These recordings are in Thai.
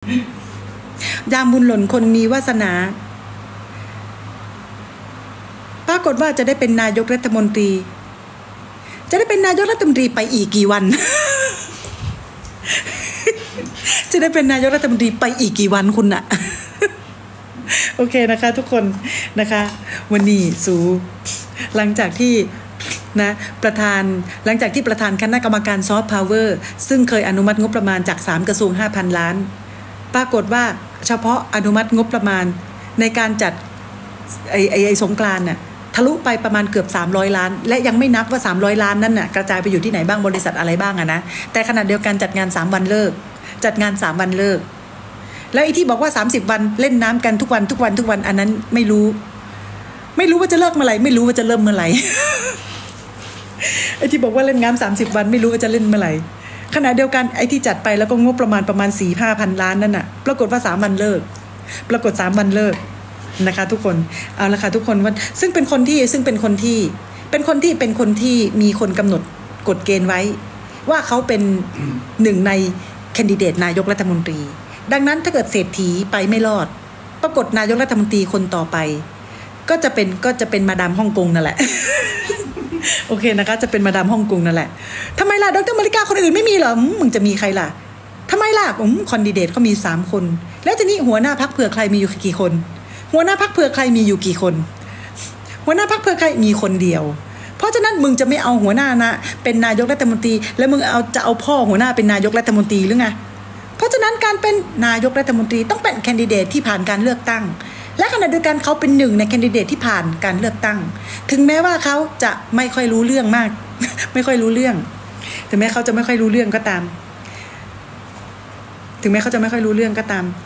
ยามบุญหล่นคนมีวาสนาปรากฏว่าจะได้เป็นนายกรัฐมนตรีจะได้เป็นนายกรัฐมนตรีไปอีกกี่วัน จะได้เป็นนายกรัฐมนตรีไปอีกกี่วันคุณอะโอเคนะคะทุกคนนะคะวันนี้สู่หลังจากที่นะหลังจากที่ประธานคณะกรรมการซอฟต์พาวเวอร์ซึ่งเคยอนุมัติงบประมาณจาก3กระทรวง 5,000 ล้านปรากฏว่าเฉพาะอนุมัติงบประมาณในการจัดไอ้สงกรานต์น่ะทะลุไปประมาณเกือบ300 ล้านและยังไม่นับว่า300 ล้านนั้นน่ะกระจายไปอยู่ที่ไหนบ้างบริษัทอะไรบ้างอะนะแต่ขณะเดียวกันจัดงาน3 วันเลิกจัดงาน3 วันเลิกแล้วไอ้ที่บอกว่า30 วันเล่นน้ำกันทุกวันอันนั้นไม่รู้ว่าจะเลิกเมื่อไหร่ไม่รู้ว่าจะเริ่มเมื่อไหร่ ไอ้ที่บอกว่าเล่นน้ำ30 วันไม่รู้ว่าจะเล่นเมื่อไหร่ขณะเดียวกันไอ้ที่จัดไปแล้วก็งบประมาณ 4-5,000 ล้านนั่นน่ะปรากฏว่า3 วันเลิกปรากฏ3 วันเลิกนะคะทุกคนเอาละค่ะทุกคนว่าซึ่งเป็นคนที่มีคนกำหนดกฎเกณฑ์ไว้ว่าเขาเป็นหนึ่งในแคนดิเดตนายกรัฐมนตรีดังนั้นถ้าเกิดเศรษฐีไปไม่รอดปรากฏนายกรัฐมนตรีคนต่อไปก็จะเป็นมาดามฮ่องกงนั่นแหละ โอเคนะคะจะเป็นมาดามฮ่องกงนั่นแหละทำไมล่ะดร.มาริกาคนอื่นไม่มีเหรอมึงจะมีใครล่ะทำไมล่ะคอนดิเดตเขามี3 คนแล้วทีนี้หัวหน้าพรรคเผื่อใครมีอยู่กี่คนหัวหน้าพรรคเผื่อใครมีอยู่กี่คนหัวหน้าพรรคเผื่อใครมีคนเดียวเพราะฉะนั้นมึงจะไม่เอาหัวหน้านะเป็นนายกรัฐมนตรีแล้วมึงจะเอาพ่อหัวหน้าเป็นนายกรัฐมนตรีหรือไงเพราะฉะนั้นการเป็นนายกรัฐมนตรีต้องเป็นแคนดิเดตที่ผ่านการเลือกตั้งและขณะเดียวกันเขาเป็นหนึ่งในแคนดิเดตที่ผ่านการเลือกตั้งถึงแม้ว่าเขาจะไม่ค่อยรู้เรื่องมาก ไม่ค่อยรู้เรื่องถึงแม้เขาจะไม่ค่อยรู้เรื่องก็ตามไม่ค่อยรู้เรื่อง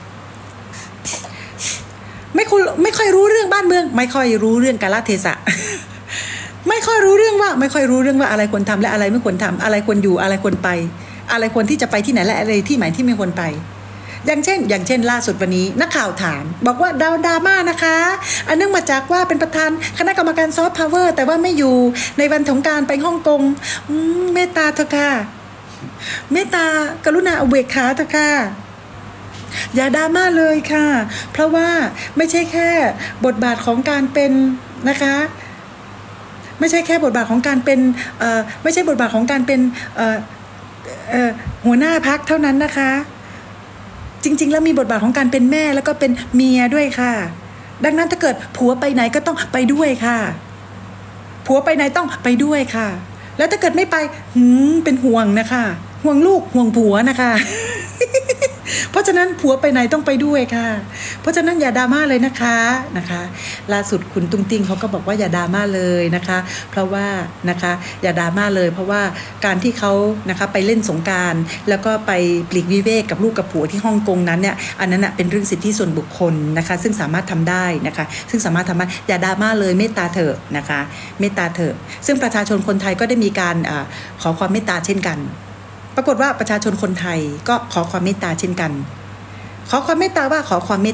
บ้านเมืองไม่ค่อยรู้เรื่องกาลเทศะ ไม่ค่อยรู้เรื่องว่าอะไรควรทำและอะไรไม่ควรทำอะไรควรอยู่อะไรควรไปอะไรควรที่จะไปที่ไหนและอะไรที่หมายที่ไม่ควรไปอย่างเช่นล่าสุดวันนี้นักข่าวถามบอกว่าดราม่านะคะอันเนื่องมาจากว่าเป็นประธานคณะกรรมการซอฟต์พาวเวอร์แต่ว่าไม่อยู่ในวันสงกรานต์ไปฮ่องกงเมตตาเถอะค่ะเมตตากรุณาอุเบกขาเถอะค่ะอย่าดราม่าเลยค่ะเพราะว่าไม่ใช่แค่บทบาทของการเป็นนะคะไม่ใช่แค่บทบาทของการเป็นไม่ใช่บทบาทของการเป็นหัวหน้าพรรคเท่านั้นนะคะจริงๆแล้วมีบทบาทของการเป็นแม่แล้วก็เป็นเมียด้วยค่ะดังนั้นถ้าเกิดผัวไปไหนก็ต้องไปด้วยค่ะผัวไปไหนต้องไปด้วยค่ะแล้วถ้าเกิดไม่ไปเป็นห่วงนะคะห่วงลูกห่วงผัวนะคะ เพราะฉะนั้นผัวไปไหนต้องไปด้วยค่ะเพราะฉะนั้นอย่าดราม่าเลยนะคะล่าสุดคุณตุ้งติ้งเขาก็บอกว่าอย่าดราม่าเลยนะคะเพราะว่านะคะอย่าดราม่าเลยเพราะว่าการที่เขานะคะไปเล่นสงกรานต์แล้วก็ไปปลีกวิเวกกับลูกกับผัวที่ฮ่องกงนั้นเนี่ยอันนั้นเป็นเรื่องสิทธิส่วนบุคคลนะคะซึ่งสามารถทำได้นะคะซึ่งสามารถทำได้อย่าดราม่าเลยเมตตาเถอะนะคะเมตตาเถอะซึ่งประชาชนคนไทยก็ได้มีการขอความเมตตาเช่นกันปรากฏว่าประชาชนคนไทยก็ขอความเมตตาเช่นกันขอความเมตตาว่า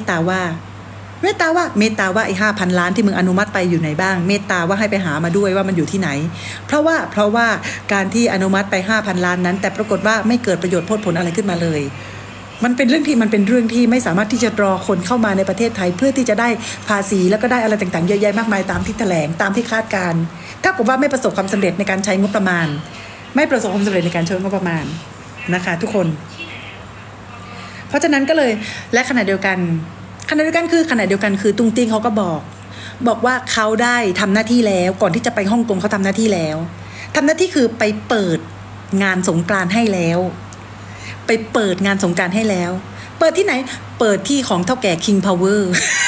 ไอ้5,000 ล้านที่มึงอนุมัติไปอยู่ไหนบ้างเมตตาว่าให้ไปหามาด้วยว่ามันอยู่ที่ไหนเพราะว่าการที่อนุมัติไป5,000 ล้านนั้นแต่ปรากฏว่าไม่เกิดประโยชน์โพดผลอะไรขึ้นมาเลยมันเป็นเรื่องที่ไม่สามารถที่จะรอคนเข้ามาในประเทศไทยเพื่อที่จะได้ภาษีแล้วก็ได้อะไรต่างๆเยอะแยะมากมายตามที่แถลงตามที่คาดการณ์ถ้ากับว่าไม่ประสบความสำเร็จในการใช้งบประมาณไม่ประสบความสำเร็จในการใช้งบประมาณนะคะทุกคนเพราะฉะนั้นก็เลยและขณะเดียวกันคือตุ้งติ้งเขาก็บอกว่าเขาได้ทำหน้าที่แล้วก่อนที่จะไปฮ่องกงเขาทำหน้าที่แล้วทำหน้าที่คือไปเปิดงานสงกรานต์ให้แล้วไปเปิดงานสงกรานต์ให้แล้วเปิดที่ไหนเปิดที่ของเท่าแก่ King Power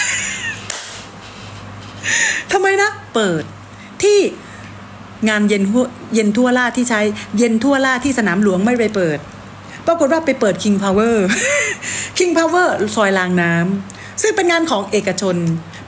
ทำไมนะเปิดที่งานเย็นทั่วล่าที่ใช้เย็นทั่วล่าที่สนามหลวงไม่ไปเปิดปรากฏว่าไปเปิด King Power King Power ซอยรางน้ำซึ่งเป็นงานของเอกชน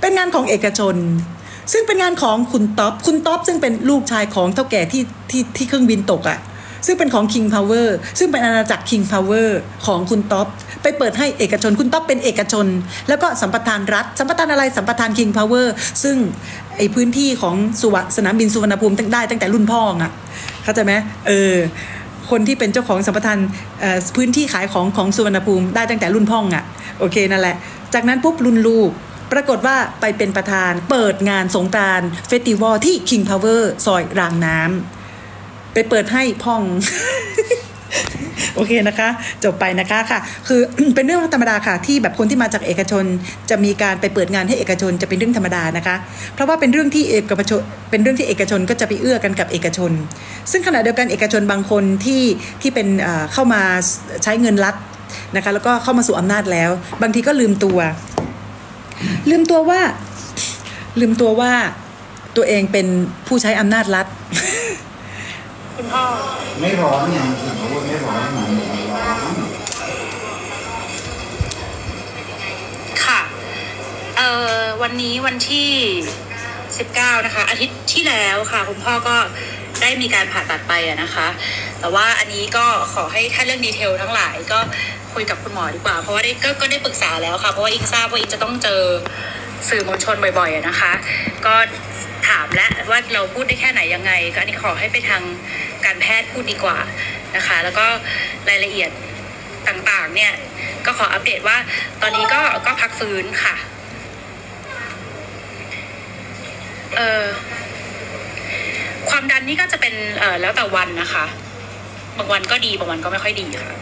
ซึ่งเป็นงานของคุณต๊อบซึ่งเป็นลูกชายของเท่าแก่ที่เครื่องบินตกอ่ะซึ่งเป็นของ King Power ซึ่งเป็นอาณาจักร King Power ของคุณต๊อบไปเปิดให้เอกชนคุณต๊อบเป็นเอกชนแล้วก็สัมปทานรัฐสัมปทานอะไรสัมปทาน King Power ซึ่งไอ้พื้นที่ของสนามบินสุวรรณภูมิได้ตั้งแต่รุ่นพ่ออ่ะเข้าใจไหมคนที่เป็นเจ้าของสัมปทานพื้นที่ขายของสุวรรณภูมิได้ตั้งแต่รุ่นพ่องอ่ะโอเคนั่นแหละจากนั้นปุ๊บรุ่นลูกปรากฏว่าไปเป็นประธานเปิดงานสงกรานต์เฟสติวัลที่ King Power ซอยรางน้ำไปเปิดให้พ่อง โอเคนะคะจบไปนะคะค่ะคือ เป็นเรื่องธรรมดาค่ะที่แบบคนที่มาจากเอกชนจะมีการไปเปิดงานให้เอกชนจะเป็นเรื่องธรรมดานะคะเพราะว่าเป็นเรื่องที่เอกชนก็จะไปเอื้อกันกับเอกชนซึ่งขณะเดียวกันเอกชนบางคนที่เป็นเข้ามาใช้เงินรัฐนะคะแล้วก็เข้ามาสู่อำนาจแล้วบางทีก็ลืมตัวว่าตัวเองเป็นผู้ใช้อำนาจรัฐคุณพ่อไม่ร้อนไงคุณพ่อไม่ร้อนเหมือนร้อนค่ะวันนี้วันที่19นะคะอาทิตย์ที่แล้วค่ะคุณพ่อก็ได้มีการผ่าตัดไปนะคะแต่ว่าอันนี้ก็ขอให้ถ้าเรื่องดีเทลทั้งหลายก็คุยกับคุณหมอดีกว่าเพราะว่าก็ได้ปรึกษาแล้วค่ะเพราะว่าอิงทราบว่าอิงจะต้องเจอสื่อมวลชนบ่อยๆนะคะก็ถามและว่าเราพูดได้แค่ไหนยังไงก็อันนี้ขอให้ไปทางการแพทย์พูดดีกว่านะคะแล้วก็รายละเอียดต่างๆเนี่ยก็ขออัปเดตว่าตอนนี้ก็พักฟื้นค่ะความดันนี่ก็จะเป็นแล้วแต่วันนะคะบางวันก็ดีบางวันก็ไม่ค่อยดีค่ะ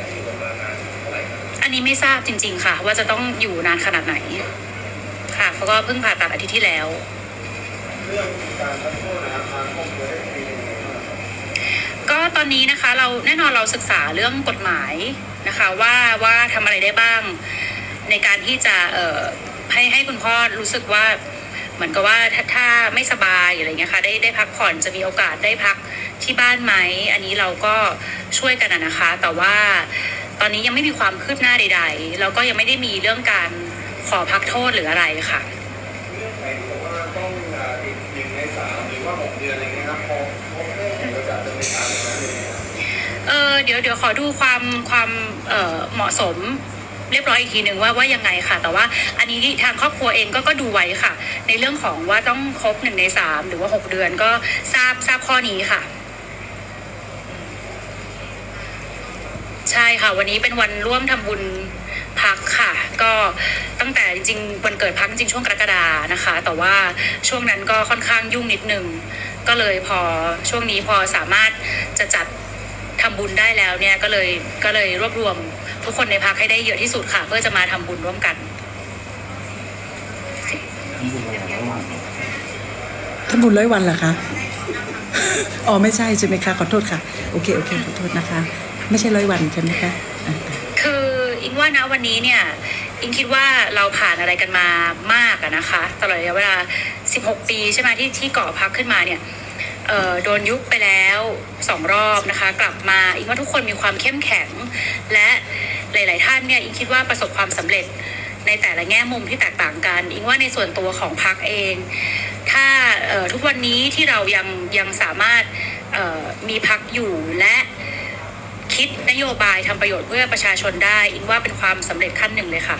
อันนี้ไม่ทราบจริงๆค่ะว่าจะต้องอยู่นานขนาดไหนค่ะเพราะว่าเพิ่งผ่าตัดอาทิตย์ที่แล้วก็ตอนนี้นะคะเราแน่นอนเราศึกษาเรื่องกฎหมายนะคะว่าทำอะไรได้บ้างในการที่จะให้คุณพ่อรู้สึกว่าเหมือนกับว่าถ้าไม่สบายอะไรเงี้ยค่ะได้พักผ่อนจะมีโอกาสได้พักที่บ้านไหมอันนี้เราก็ช่วยกันนะคะแต่ว่าตอนนี้ยังไม่มีความคืบหน้าใดๆแล้วก็ยังไม่ได้มีเรื่องการขอพักโทษหรืออะไรค่ะเดี๋ยวขอดูความเหมาะสมเรียบร้อยอีกทีหนึ่งว่ายังไงค่ะแต่ว่าอันนี้ทางครอบครัวเองก็ดูไว้ค่ะในเรื่องของว่าต้องครบ1 ใน 3หรือว่า6 เดือนก็ทราบข้อนี้ค่ะใช่ค่ะวันนี้เป็นวันร่วมทำบุญพักค่ะก็ตั้งแต่จริงๆวันเกิดพักจริงช่วงกรกฎานะคะแต่ว่าช่วงนั้นก็ค่อนข้างยุ่งนิดนึงก็เลยพอช่วงนี้พอสามารถจะจัดทำบุญได้แล้วเนี่ยก็เลยรวบรวมทุกคนในพักให้ได้เยอะที่สุดค่ะเพื่อจะมาทำบุญร่วมกันทำบุญ100 วันเหรอคะอ๋อไม่ใช่ใช่ไหมคะขอโทษค่ะโอเคขอโทษนะคะไม่ใช่100 วันใช่ไหมคะคืออิงว่านะวันนี้เนี่ยอิงคิดว่าเราผ่านอะไรกันมามากนะคะตลอดระยะเวลา16 ปีใช่ไหมที่ก่อพักขึ้นมาเนี่ยโดนยุบไปแล้ว2 รอบนะคะกลับมาอิงว่าทุกคนมีความเข้มแข็งและหลายๆท่านเนี่ยอิงคิดว่าประสบความสำเร็จในแต่ละแง่มุมที่แตกต่างกันอิงว่าในส่วนตัวของพรรคเองถ้าทุกวันนี้ที่เรายังสามารถมีพรรคอยู่และคิดนโยบายทำประโยชน์เพื่อประชาชนได้อิงว่าเป็นความสำเร็จขั้นหนึ่งเลยค่ะ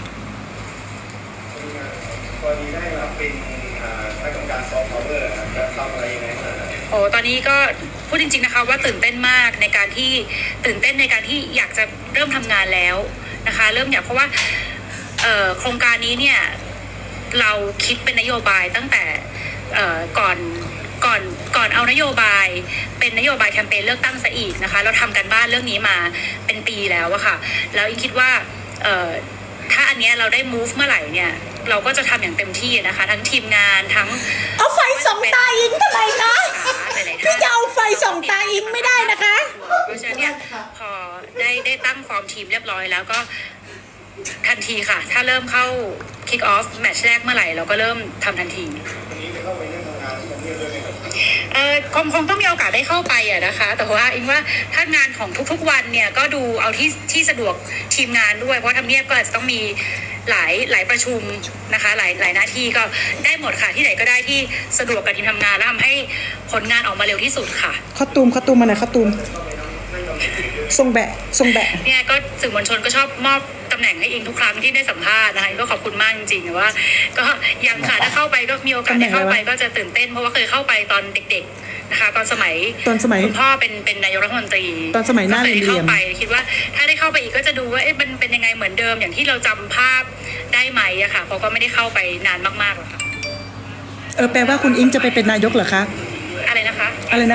ตอนนี้ได้รับเป็นคณะกรรมการซอฟต์พาวเวอร์จะทำอะไรยังไงตอนนี้ก็พูดจริงๆนะคะว่าตื่นเต้นมากในการที่อยากจะเริ่มทำงานแล้วนะคะเริ่มอยากเพราะว่าโครงการนี้เนี่ยเราคิดเป็นนโยบายตั้งแต่ก่อนเอานโยบายเป็นนโยบายแคมเปญเลือกตั้งซะอีกนะคะเราทำกันบ้านเรื่องนี้มาเป็นปีแล้วอะค่ะแล้วอิงคิดว่าถ้าอันเนี้ยเราได้ move เมื่อไหร่เนี่ยเราก็จะทำอย่างเต็มที่นะคะทั้งทีมงานทั้งเอาไฟส่องตาอิงทำไมคะพี่จะเอาไฟส่องตาอิงไม่ได้นะคะเพราะฉะนั้นเนี่ยพอได้ตั้งฟอร์มทีมเรียบร้อยแล้วก็ทันทีค่ะถ้าเริ่มเข้า kick off แมตช์แรกเมื่อไหร่เราก็เริ่มทำทันทีคงต้องมีโอกาสได้เข้าไปนะคะแต่ว่าอิงว่าถ้างานของทุกๆวันเนี่ยก็ดูเอาที่สะดวกทีมงานด้วยเพราะทำเนียบก็อาจจะต้องมีหลายประชุมนะคะหลายหน้าที่ก็ได้หมดค่ะที่ไหนก็ได้ที่สะดวกกับทีมทำงานแล้วทำให้ผลงานออกมาเร็วที่สุดค่ะข้อตูมมาหน่อยข้อตูมทรงแบะทรงแบะเนี่ยก็สื่อมวลชนก็ชอบมอบตำแหน่งให้อิงทุกครั้งที่ได้สัมภาษณ์นะคะก็ขอบคุณมากจริงๆแต่ว่าก็ยังค่ะถ้าเข้าไปก็มีโอกาสได้เข้าไปก็จะตื่นเต้นเพราะว่าเคยเข้าไปตอนเด็กๆนะคะตอนสมัยคุณพ่อเป็นนายกรัฐมนตรีตอนสมัยหน้าเรียนเข้าไปคิดว่าถ้าได้เข้าไปอีกก็จะดูว่ามันเป็นยังไงเหมือนเดิมอย่างที่เราจำภาพได้ไหมอะค่ะเพราะก็ไม่ได้เข้าไปนานมากๆหรอกค่ะแปลว่าคุณอิงจะไปเป็นนายกเหรอคะอะไรนะคะ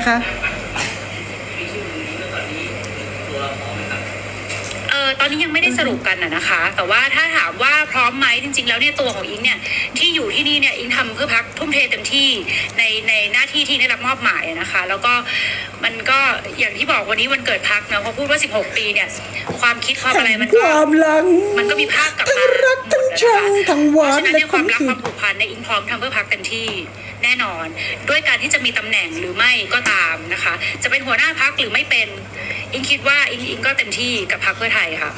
ตอนนี้ยังไม่ได้สรุปกันนะคะแต่ว่าถ้าถามว่าพร้อมไหมจริงๆแล้วเนี่ยตัวของอิงเนี่ยที่อยู่ที่นี่เนี่ยอิงทำเพื่อพรรคทุ่มเทเต็มที่ในหน้าที่ที่ได้รับมอบหมายนะคะแล้วก็มันก็อย่างที่บอกวันนี้วันเกิดพรรคเนาะพอพูดว่า16 ปีเนี่ยความคิดความอะไรมันก็มีภาพกลับมารักทั้งชังทั้งหวานและความรักความผูกพันในอิงพร้อมทำเพื่อพรรคเต็มที่แน่นอนด้วยการที่จะมีตำแหน่งหรือไม่ก็ตามนะคะจะเป็นหัวหน้าพรรคหรือไม่เป็นอิงคิดว่าอิงก็เต็มที่กับพรรคเพื่อไทยค่ะ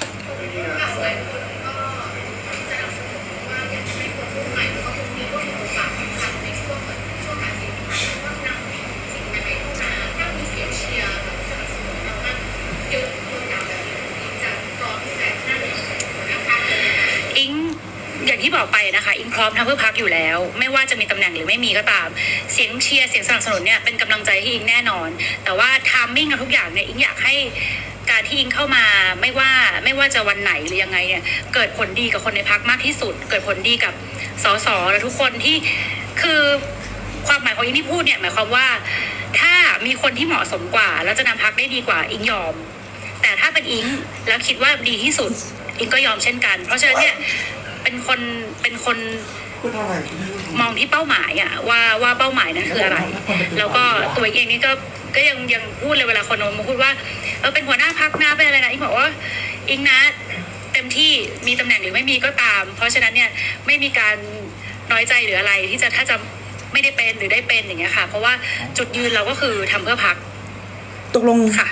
อย่างที่บอกไปนะคะอิงพร้อมทำเพื่อพรรคอยู่แล้วไม่ว่าจะมีตำแหน่งหรือไม่มีก็ตามเสียงเชียร์เสียงสนับสนุนเนี่ยเป็นกำลังใจให้อิงแน่นอนแต่ว่าไทมิ่งกับทุกอย่างเนี่ยอิงอยากให้การที่อิงเข้ามาไม่ว่าจะวันไหนหรือยังไงเนี่ยเกิดผลดีกับคนในพรรคมากที่สุดเกิดผลดีกับสสและทุกคนที่คือความหมายของอิงที่พูดเนี่ยหมายความว่าถ้ามีคนที่เหมาะสมกว่าแล้วจะนำพรรคได้ดีกว่าอิงยอมแต่ถ้าเป็นอิงแล้วคิดว่าดีที่สุดอิงก็ยอมเช่นกันเพราะฉะนั้นเนี่ยเป็นคนมองที่เป้าหมายอะว่าเป้าหมายนั้นคืออะไรแล้วก็ตัวเองนี่ก็ยังพูดเลยเวลาคนมาพูดว่าเป็นหัวหน้าพรรคนะเป็นอะไรนะอิงบอกว่าอิงนะเต็มที่มีตำแหน่งหรือไม่มีก็ตามเพราะฉะนั้นเนี่ยไม่มีการน้อยใจหรืออะไรที่ถ้าจะไม่ได้เป็นหรือได้เป็นอย่างเงี้ยค่ะเพราะว่าจุดยืนเราก็คือทำเพื่อพรรคตกลงค่ะ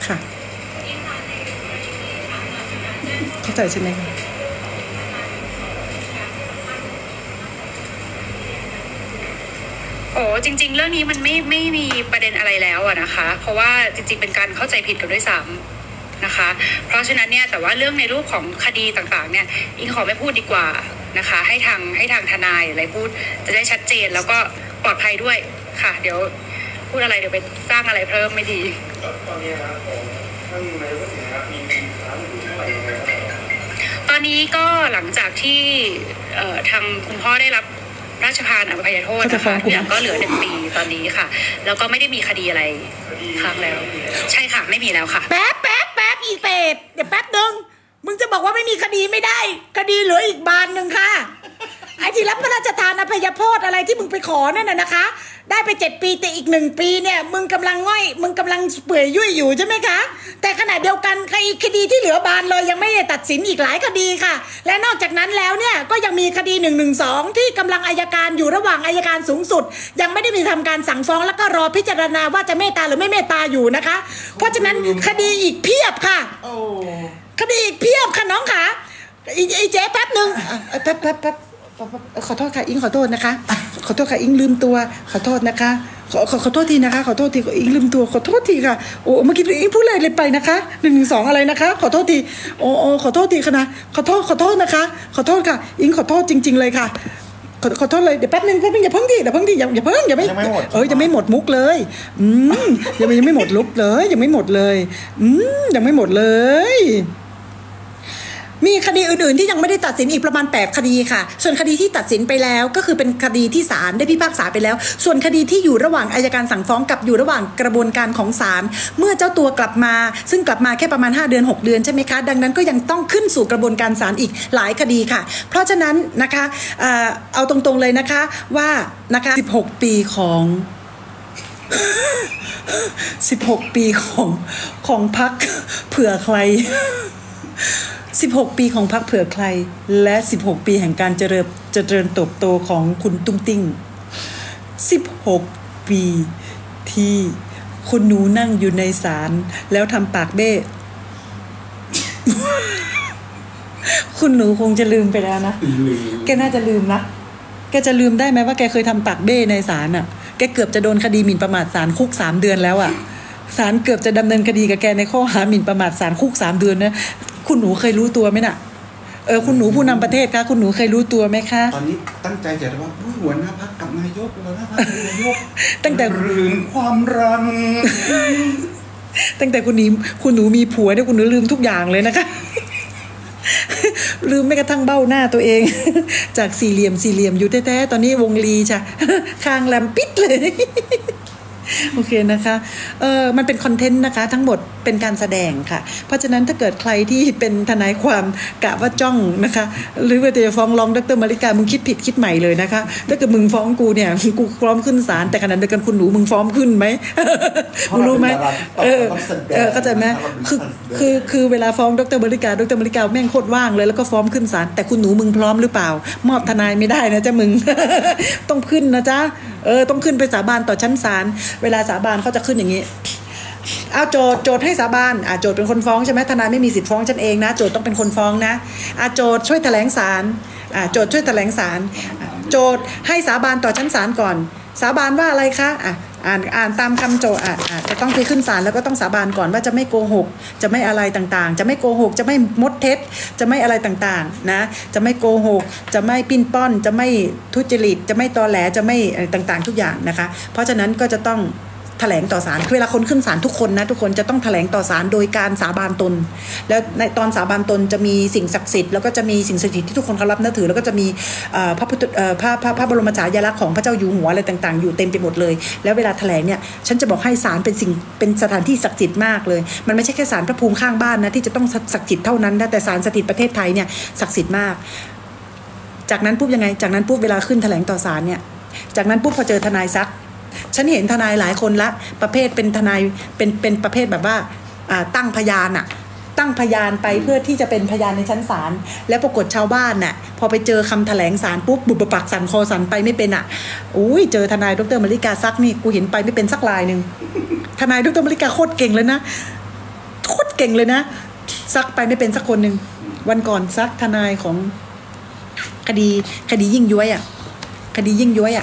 เข้าใจใช่ไหมจริงๆเรื่องนี้มันไม่มีประเด็นอะไรแล้วอะนะคะเพราะว่าจริงๆเป็นการเข้าใจผิดกันด้วยซ้ำนะคะเพราะฉะนั้นเนี่ยแต่ว่าเรื่องในรูปของคดีต่างๆเนี่ยอิงขอไม่พูดดีกว่านะคะให้ทางทนายอะไรพูดจะได้ชัดเจนแล้วก็ปลอดภัยด้วยค่ะเดี๋ยวพูดอะไรเดี๋ยวไปสร้างอะไรเพิ่มไม่ดีตอนนี้ครับผมท่านนายกนะครับมีค้างอยู่เท่าไหร่ตอนนี้ก็หลังจากที่ทางคุณพ่อได้รับราชทานอภัยโทษนะคะทุกอย่างก็เหลือ1 ปีตอนนี้ค่ะแล้วก็ไม่ได้มีคดีอะไรค้างแล้วใช่ค่ะไม่มีแล้วค่ะแป๊บอีเปดเดี๋ยวแป๊บนึงมึงจะบอกว่าไม่มีคดีไม่ได้คดีเหลืออีกบานหนึ่งค่ะไอ้ที่รับพระราชทานอภัยโทษอะไรที่มึงไปขอนั่นน่ะนะคะได้ไป7 ปีแต่อีก1 ปีเนี่ยมึงกำลังง่อยมึงกำลังเปื่อยยุ่ยอยู่ใช่ไหมคะแต่ขณะเดียวกันคดีที่เหลือบานเลยยังไม่ได้ตัดสินอีกหลายคดีค่ะและนอกจากนั้นแล้วเนี่ยก็ยังมีคดี112ที่กำลังอัยการอยู่ระหว่างอัยการสูงสุดยังไม่ได้มีทำการสั่งฟ้องแล้วก็รอพิจารณาว่าจะเมตตาหรือไม่เมตตาอยู่นะคะเพราะฉะนั้นคดีอีกเพียบค่ะคดีอีกเพียบค่ะน้องค่ะอีเจ๊แป๊บนึงแป๊บขอโทษค่ะอิงขอโทษนะคะขอโทษค่ะอิงลืมตัวขอโทษนะคะขอโทษทีนะคะขอโทษทีอิงลืมตัวขอโทษทีค่ะโอ้เมื่อกี้อิงพูดอะไรเลยไปนะคะ112อะไรนะคะขอโทษทีโอ้ขอโทษทีค่ะนะขอโทษนะคะขอโทษค่ะอิงขอโทษจริงๆเลยค่ะขอโทษเลยเดี๋ยวแป๊บนึงอย่าเพิ่งดิอย่ายังไม่หมดมุกเลยยังไม่หมดลุกเลยยังไม่หมดเลยยังไม่หมดเลยมีคดีอื่นๆที่ยังไม่ได้ตัดสินอีกประมาณ8 คดีค่ะส่วนคดีที่ตัดสินไปแล้วก็คือเป็นคดีที่ศาลได้พิพากษาไปแล้วส่วนคดีที่อยู่ระหว่างอัยการสั่งฟ้องกับอยู่ระหว่างกระบวนการของศาลเมื่อเจ้าตัวกลับมาซึ่งกลับมาแค่ประมาณ5 เดือน6 เดือนใช่ไหมคะดังนั้นก็ยังต้องขึ้นสู่กระบวนการศาลอีกหลายคดีค่ะเพราะฉะนั้นนะคะเอาตรงๆเลยนะคะว่านะคะ16 ปีของ16 ปีของพรรคเผื่อใคร16 ปีของพรรคเผื่อใครและ16 ปีแห่งการเจริญเติบโตของคุณตุ้งติ้ง16 ปีที่คุณหนูนั่งอยู่ในศาลแล้วทำปากเบ้คุณหนูคงจะลืมไปแล้วนะแกน่าจะลืมนะแกจะลืมได้ไหมว่าแกเคยทำปากเบ้ในศาลอ่ะแกเกือบจะโดนคดีหมิ่นประมาทศาลคุก3 เดือนแล้วอ่ะศาลเกือบจะดำเนินคดีกับแกในข้อหาหมิ่นประมาทศาลคุก3 เดือนนะคุณหนูเคยรู้ตัวไหมน่ะคุณหนูผู้นำประเทศคะคุณหนูเคยรู้ตัวไหมคะตอนนี้ตั้งใจจะว่าหัวหน้าพรรคกับนายกหัวหน้าพรรคตั้งแต่ลืมความรังตั้งแต่คุณหนูมีผัวเนี่ยคุณหนูลืมทุกอย่างเลยนะคะ ลืมไม่กระทั่งเบ้าหน้าตัวเอง จากสี่เหลี่ยมอยู่แท้ๆตอนนี้วงลีจ้ะ คางแหลมปิดเลย โอเคนะคะมันเป็นคอนเทนต์นะคะทั้งหมดเป็นการแสดงค่ะเพราะฉะนั้นถ้าเกิดใครที่เป็นทนายความกะว่าจ้องนะคะหรือว่าจะฟ้องร้องดร.มาริกามึงคิดผิดคิดใหม่เลยนะคะถ้าเกิดมึงฟ้องกูเนี่ยกูพร้อมขึ้นศาลแต่ขณะเดียวกันคุณหนูมึงฟ้องขึ้นไหม มึงรู้ไหมเข้าใจไหมคือเวลาฟ้องดร.มาริกาแม่งโคตรว่างเลยแล้วก็ฟ้องขึ้นศาลแต่คุณหนูมึงพร้อมหรือเปล่ามอบทนายไม่ได้นะจ๊ะมึง ต้องขึ้นนะจ๊ะต้องขึ้นไปสาบานต่อชั้นศาลเวลาสาบานเขาจะขึ้นอย่างนี้เอาโจทย์ให้สาบานโจทย์เป็นคนฟ้องใช่ไหมทนายไม่มีสิทธิ์ฟ้องฉันเองนะโจทย์ต้องเป็นคนฟ้องนะโจทย์ช่วยแถลงศาลโจทย์ช่วยแถลงศาลโจทย์ให้สาบานต่อชั้นศาลก่อนสาบานว่าอะไรคะอ่านตามคำโจทย์จะต้องไปขึ้นศาลแล้วก็ต้องสาบานก่อนว่าจะไม่โกหกจะไม่อะไรต่างๆจะไม่โกหกจะไม่มดเท็จจะไม่อะไรต่างๆนะจะไม่โกหกจะไม่ปิ้นป้อนจะไม่ทุจริตจะไม่ตอแหลจะไม่ต่างๆทุกอย่างนะคะเพราะฉะนั้นก็จะต้องแถลงต่อศาลเวลาคนขึ้นศาลทุกคนนะทุกคนจะต้องแถลงต่อศาลโดยการสาบานตนแล้วในตอนสาบานตนจะมีสิ่งศักดิ์สิทธิ์แล้วก็จะมีสิ่งศักดิ์สิทธิ์ที่ทุกคนเคารพนับถือแล้วก็จะมีพระบรมฉายาลักษณ์ของพระเจ้าอยู่หัวอะไรต่างๆอยู่เต็มไปหมดเลยแล้วเวลาแถลงเนี่ยฉันจะบอกให้ศาลเป็นสถานที่ศักดิ์สิทธิ์มากเลยมันไม่ใช่แค่ศาลพระภูมิข้างบ้านนะที่จะต้องศักดิ์สิทธิ์เท่านั้นนะแต่ศาลสถิตประเทศไทยเนี่ยศักดิ์สิทธิ์มากจากนั้นปุ๊บยังไงจากนั้นปุ๊บเวลาขึ้นแถลงต่อศาลเนี่ยจากนั้นปุ๊บพอเจอทนายซักฉันเห็นทนายหลายคนละประเภทเป็นทนายเป็นประเภทแบบว่าตั้งพยานตั้งพยานไปเพื่อที่จะเป็นพยานในชั้นศาลแล้วปรากฏชาวบ้านน่ะพอไปเจอคำแถลงศาลปุ๊บบุบปักสันคอสันไปไม่เป็นอุ้ยเจอทนายดร.มาริกาซักนี่กูเห็นไปไม่เป็นสักลายนึงทนายดร.มาริกาโคตรเก่งเลยนะโคตรเก่งเลยนะซักไปไม่เป็นสักคนนึงวันก่อนซักทนายของคดียิ่งย้วยคดียิ่งย้วย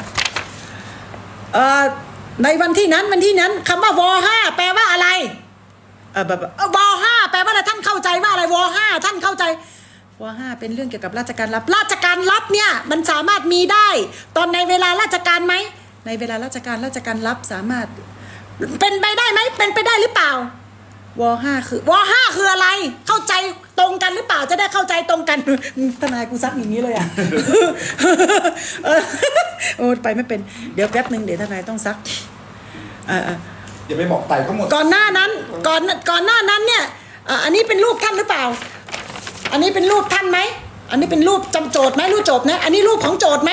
ในวันที่นั้นคำว่าว.5 แปลว่าอะไรว.5 แปลว่าอะไรท่านเข้าใจว่าอะไรว.5 ท่านเข้าใจว.5 เป็นเรื่องเกี่ยวกับราชการลับเนี่ยมันสามารถมีได้ตอนในเวลาราชการไหมในเวลาราชการลับสามารถเป็นไปได้ไหมเป็นไปได้หรือเปล่าว.5 คืออะไรเข้าใจตรงกันหรือเปล่าจะได้เข้าใจตรงกันทนายกูซักอย่างนี้เลยโอ้ไปไม่เป็นเดี๋ยวแป๊บนึงเดี๋ยวทนายต้องซักอย่าไปบอกไต่ทั้งหมดก่อนหน้านั้นเนี่ยอันนี้เป็นรูปท่านหรือเปล่าอันนี้เป็นรูปท่านไหมอันนี้เป็นรูปจำโจทย์ไหมรูปโจทย์นะอันนี้รูปของโจทย์ไหม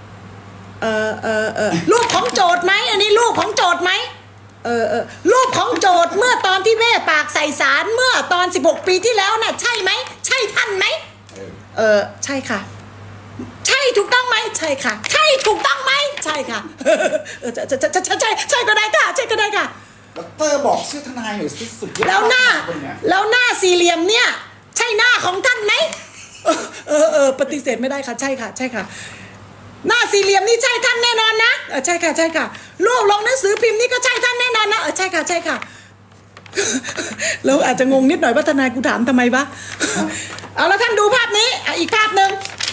รูปของโจทย์ไหมอันนี้รูปของโจทย์ไหมรูปของโจทย์เมื่อตอนที่แม่ปากใส่ศาลเมื่อตอน16 ปีที่แล้วน่ะใช่ไหมใช่ท่านไหมใช่ค่ะใช่ถูกต้องไหมใช่ค่ะใช่ถูกต้องไหมใช่ค่ะใช่ก็ได้ค่ะใช่ก็ได้ค่ะดร.บอกชื่อทนายหน่อยสิสุดแล้วหน้าสี่เหลี่ยมเนี่ยใช่หน้าของท่านไหมปฏิเสธไม่ได้ค่ะใช่ค่ะหน้าสี่เหลี่ยมนี่ใช่ท่านแน่นอนนะใช่ค่ะรูปลงหนังสือพิมพ์นี่ก็ใช่ท่านแน่นอนนะใช่ค่ะแล้วอาจจะงงนิดหน่อยว่าทนายกูถามทำไมวะเอาแล้วท่านดูภาพนี้อีกภาพหนึ่ง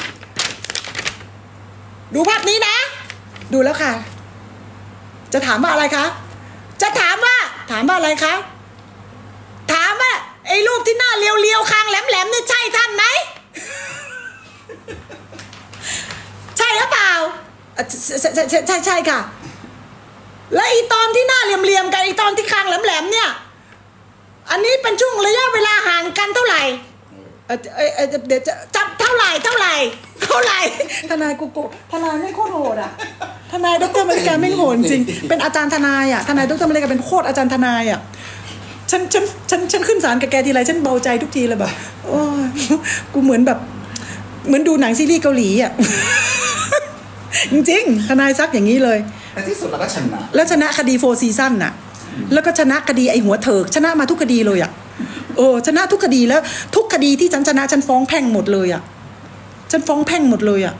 ดูภาพนี้นะดูแล้วค่ะจะถามว่าอะไรคะจะถามว่าอะไรคะถามว่าไอ้รูปที่หน้าเรียวๆคางแหลมๆนี่ใช่ท่านไหมใช่หรือเปล่าใช่ค่ะและอีตอนที่หน้าเหลี่ยมๆกับอีตอนที่คางแหลมๆเนี่ยอันนี้เป็นช่วงระยะเวลาห่างกันเท่าไหร่เดี๋ยวจะจับเท่าไหร่ทนายกูทนายไม่โคตรโหดทนายดร.มาริกาไม่โหดจริงเป็นอาจารย์ทนายทนายดร.มาริกาเป็นโคตรอาจารย์ทนายฉันขึ้นศาลกับแกทีไรฉันเบาใจทุกทีเลยแบบโอ้กูเหมือนดูหนังซีรีส์เกาหลีจริงๆทนายซักอย่างนี้เลยแต่ที่สุดเราก็ชนะแล้วชนะคดี4 ซีซั่นแล้วก็ชนะคดีไอ้หัวเถิกชนะมาทุกคดีเลยชนะทุกคดีแล้วทุกคดีที่ฉันชนะฉันฟ้องแพ่งหมดเลยฉันฟ้องแพ่งหมดเลย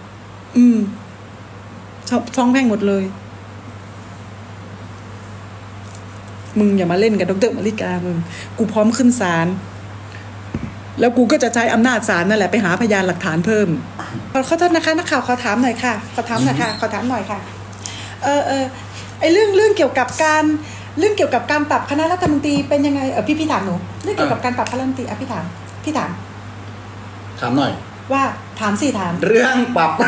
ฟ้องแพ่งหมดเลยมึงอย่ามาเล่นกับดร.มาริกามึงกูพร้อมขึ้นศาลแล้วกูก็จะใช้อำนาจศาลนั่นแหละไปหาพยานหลักฐานเพิ่มขอโทษนะคะนักข่าวขอถามหน่อยค่ะขอถามหน่อยค่ะไอเรื่องเกี่ยวกับการปรับคณะรัฐมนตรีเป็นยังไงพี่ถามหนูเรื่องเกี่ยวกับการปรับคณะรัฐมนตรีพี่ถามหน่อยว่าถามเรื่องปรับ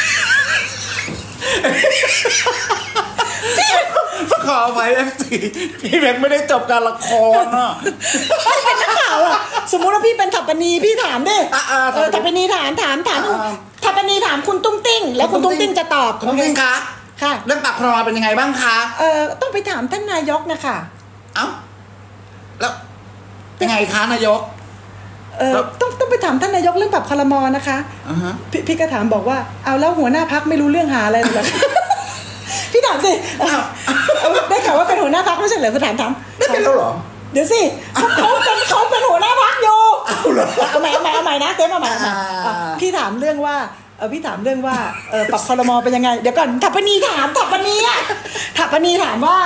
ขอไปFCพี่เบนไม่ได้จบการละครอ่ะเป็นนักข่าวอ่ะสมมติว่าพี่เป็นถัปปณีพี่ถามดิถัปปณีถามถัปปณีถามคุณตุ้งติ้งแล้วคุณตุ้งติ้งจะตอบคุณตุ้งติ้งคะค่ะเรื่องปรับครมเป็นยังไงบ้างคะต้องไปถามท่านนายกนะคะแล้วยังไงคะนายกต้องไปถามท่านนายกเรื่องปรับครมนะคะพี่ก็ถามบอกว่าเอาแล้วหัวหน้าพรรคไม่รู้เรื่องหาอะไรเลยเหรอพี่ถามสิได้ข่าวว่าเป็นหัวหน้าพรรคไม่ใช่เหรอถามได้เป็นแล้วเหรอเดี๋ยวสิเขาเป็นหัวหน้าพรรคอยู่เอาใหม่นะเต้มาใหม่พี่ถามเรื่องว่าปรับครมเป็นยังไงเดี๋ยวก่อนถัปปณีถามถัปปณีถามว่า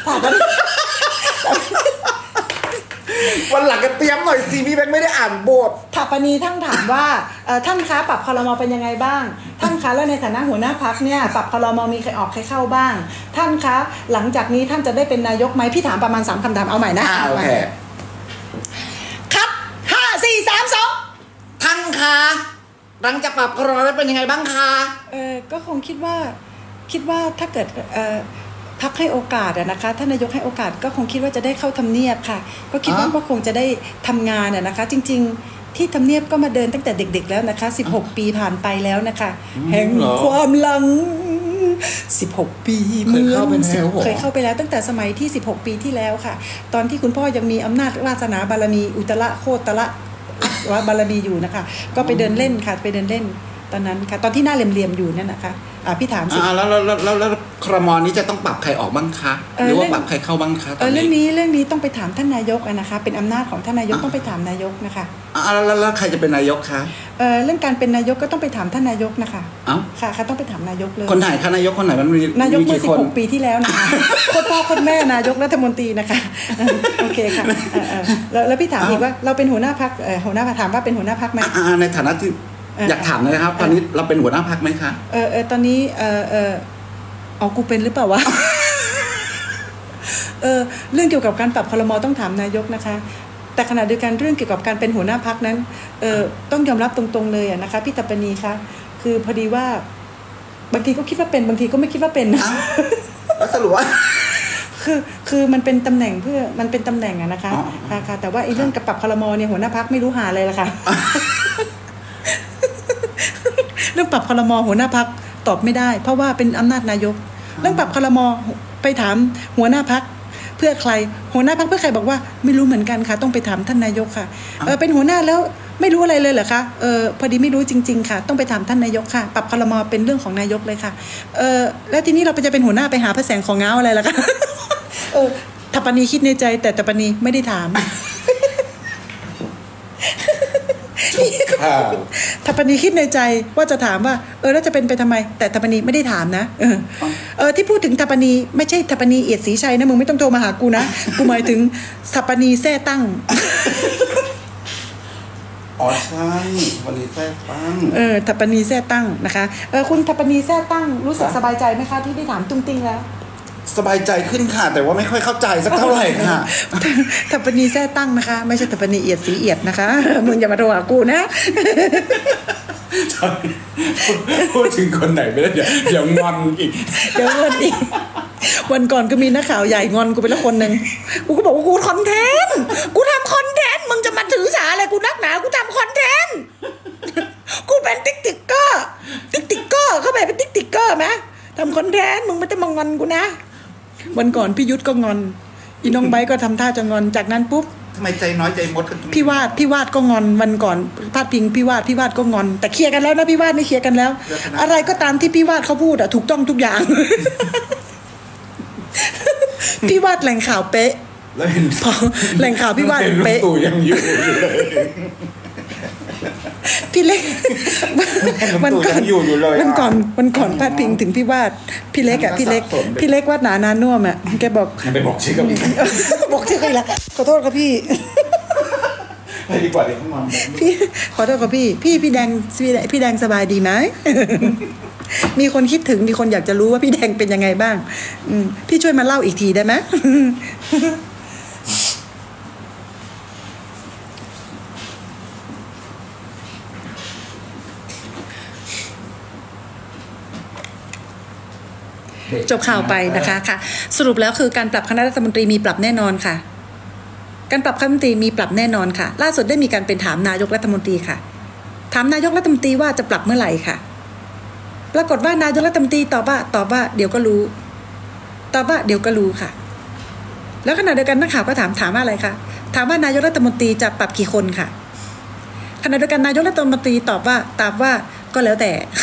วันหลังก็เตรียมหน่อยสิพี่แบงค์ไม่ได้อ่านบทถัปปณีท่านถามว่าท่านคะปรับครมเป็นยังไงบ้างท่านคะแล้วในฐานะหัวหน้าพรรคเนี่ยปรับครมมีใครออกใครเข้าบ้างท่านคะหลังจากนี้ท่านจะได้เป็นนายกไหมพี่ถามประมาณ3คำถามเอาใหม่นะโอเคครับ5 4 3 2 ท่านคะหลังจากปรับครมแล้วเป็นยังไงบ้างคะก็คงคิดว่าถ้าเกิดพักให้โอกาสนะคะท่านนายกให้โอกาสก็คงคิดว่าจะได้เข้าทำเนียบค่ะก็คิดว่าก็คงจะได้ทำงานนะคะจริงๆที่ทำเนียบก็มาเดินตั้งแต่เด็กๆแล้วนะคะ16 ปีผ่านไปแล้วนะคะแห่งความหลัง16 ปีเคยเข้าไปแล้วตั้งแต่สมัยที่16 ปีที่แล้วค่ะตอนที่คุณพ่อยังมีอำนาจวาสนาบารมีอุตระโคตระว่าบารมีอยู่นะคะก็ไปเดินเล่นค่ะไปเดินเล่นตอนนั้นค่ะตอนที่หน้าเหลี่ยมๆอยู่นั่นนะคะพี่ถามสิแล้วครมนี้จะต้องปรับใครออกบ้างคะหรือว่าปรับใครเข้าบ้างคะเรื่องนี้ต้องไปถามท่านนายกนะคะเป็นอำนาจของท่านนายกต้องไปถามนายกนะคะแล้วใครจะเป็นนายกคะเรื่องการเป็นนายกก็ต้องไปถามท่านนายกนะคะค่ะต้องไปถามนายกเลยคนไหนคะนายกคนไหนมันมีนายกเมื่อ16 ปีที่แล้วนะคะคนพ่อคนแม่นายกรัฐมนตรีนะคะโอเคค่ะแล้วพี่ถามอีกว่าเราเป็นหัวหน้าพรรคหัวหน้าถามว่าเป็นหัวหน้าพรรคไหมในฐานะที่อยากถามเลยครับตอนนี้เราเป็นหัวหน้าพรรคไหมคะตอนนี้กูเป็นหรือเปล่าวะเรื่องเกี่ยวกับการปรับครม.ต้องถามนายกนะคะแต่ขณะเดียวกันเรื่องเกี่ยวกับการเป็นหัวหน้าพรรคนั้นต้องยอมรับตรงๆเลยนะคะพี่ถัปปณีคะคือพอดีว่าบางทีก็คิดว่าเป็นบางทีก็ไม่คิดว่าเป็นนะแล้วสรุปว่าคือมันเป็นตำแหน่งมันเป็นตำแหน่งนะคะค่ะแต่ว่าไอ้เรื่องกับปรับครม.เนี่ยหัวหน้าพรรคไม่รู้หาอะไรละค่ะเรื่องปรับครม.หัวหน้าพรรคตอบไม่ได้เพราะว่าเป็นอำนาจนายกเรื่องปรับครม.ไปถามหัวหน้าพรรคเพื่อใครหัวหน้าพรรคเพื่อใครบอกว่าไม่รู้เหมือนกันค่ะต้องไปถามท่านนายกค่ะเป็นหัวหน้าแล้วไม่รู้อะไรเลยเหรอคะพอดีไม่รู้จริงๆค่ะต้องไปถามท่านนายกค่ะปรับครม.เป็นเรื่องของนายกเลยค่ะแล้วทีนี้เราจะเป็นหัวหน้าไปหาพระแสงของเงาอะไรล่ะคะถัปปณีคิดในใจแต่ถัปปณีไม่ได้ถามถัปปณีคิดในใจว่าจะถามว่าแล้วจะเป็นไปทำไมแต่ถัปปณีไม่ได้ถามนะที่พูดถึงถัปปณีไม่ใช่ถัปปณีเอียดศรีชัยนะมึงไม่ต้องโทรมาหากูนะกูหมายถึงถัปปณีแท้ตั้งใช่ถัปปณีแท้ตั้งถัปปณีแท้ตั้งนะคะคุณถัปปณีแท้ตั้งรู้สึกสบายใจไหมคะที่ได้ถามตุ้งติ้งแล้วสบายใจขึ้นค่ะแต่ว่าไม่ค่อยเข้าใจสักเท่าไหร่ค่ะถัปปณีแท้ตั้งนะคะไม่ใช่ถัปปณีเอียดศรีเอียดนะคะมึงอย่ามาโทรหากูนะพูดถึงคนไหนไม่ได้เดี๋ยวงอนอีกวันก่อนก็มีนักข่าวใหญ่งอนกูไปแล้วคนนึงกูก็บอกว่ากูคอนเทนต์กูทำคอนเทนต์มึงจะมาถือสาอะไรกูนักหนากูทำคอนเทนต์กูเป็นติ๊กเกอร์เข้าไปเป็นติ๊กเกอร์ไหมทำคอนเทนต์มึงไม่ต้องมางอนกูนะวันก่อนพี่ยุทธก็งอนอีน้องไบก็ทำท่าจะงอนจากนั้นปุ๊บทำไมใจน้อยใจมดกันพี่วาดก็งอนวันก่อนพาดพิงพี่วาดก็งอนแต่เคลียร์กันแล้วนะพี่วาดไม่เคลียร์กันแล้วอะไรก็ตามที่พี่วาดเขาพูดถูกต้องทุกอย่างพี่วาดแหล่งข่าวเป๊ะแหล่งข่าวพี่วาดเป๊ะตู่ยังอยู่เลยพี่เล็กวันก่อนอยู่เลยวันก่อนพาดพิงถึงพี่วาดพี่เล็กอะพี่เล็กวาดหนานาน่วมอะแกบอกมันไปบอกชื่อกับพี่บอกชื่อใครละขอโทษครับพี่ไปดีกว่าเดี๋ยวข้างนอนพี่ขอโทษครับพี่แดงสบายดีไหม มีคนคิดถึงมีคนอยากจะรู้ว่าพี่แดงเป็นยังไงบ้างพี่ช่วยมาเล่าอีกทีได้ไหม จบข่าวไปนะคะค่ะ สรุปแล้วคือการปรับคณะรัฐมนตรีมีปรับแน่นอนค่ะ การปรับคณะรัฐมนตรีมีปรับแน่นอนค่ะล่าสุดได้มีการเป็นถามนายกรัฐมนตรีค่ะถามนายกรัฐมนตรีว่าจะปรับเมื่อไหร่ค่ะปรากฏว่านายกรัฐมนตรีตอบว่าเดี๋ยวก็รู้ค่ะแล้วขณะเดียวกันนักข่าวก็ถามว่าอะไรคะถามว่านายกรัฐมนตรีจะปรับกี่คนค่ะขณะเดียวกันนายกรัฐมนตรีตอบว่าก็แล้วแต่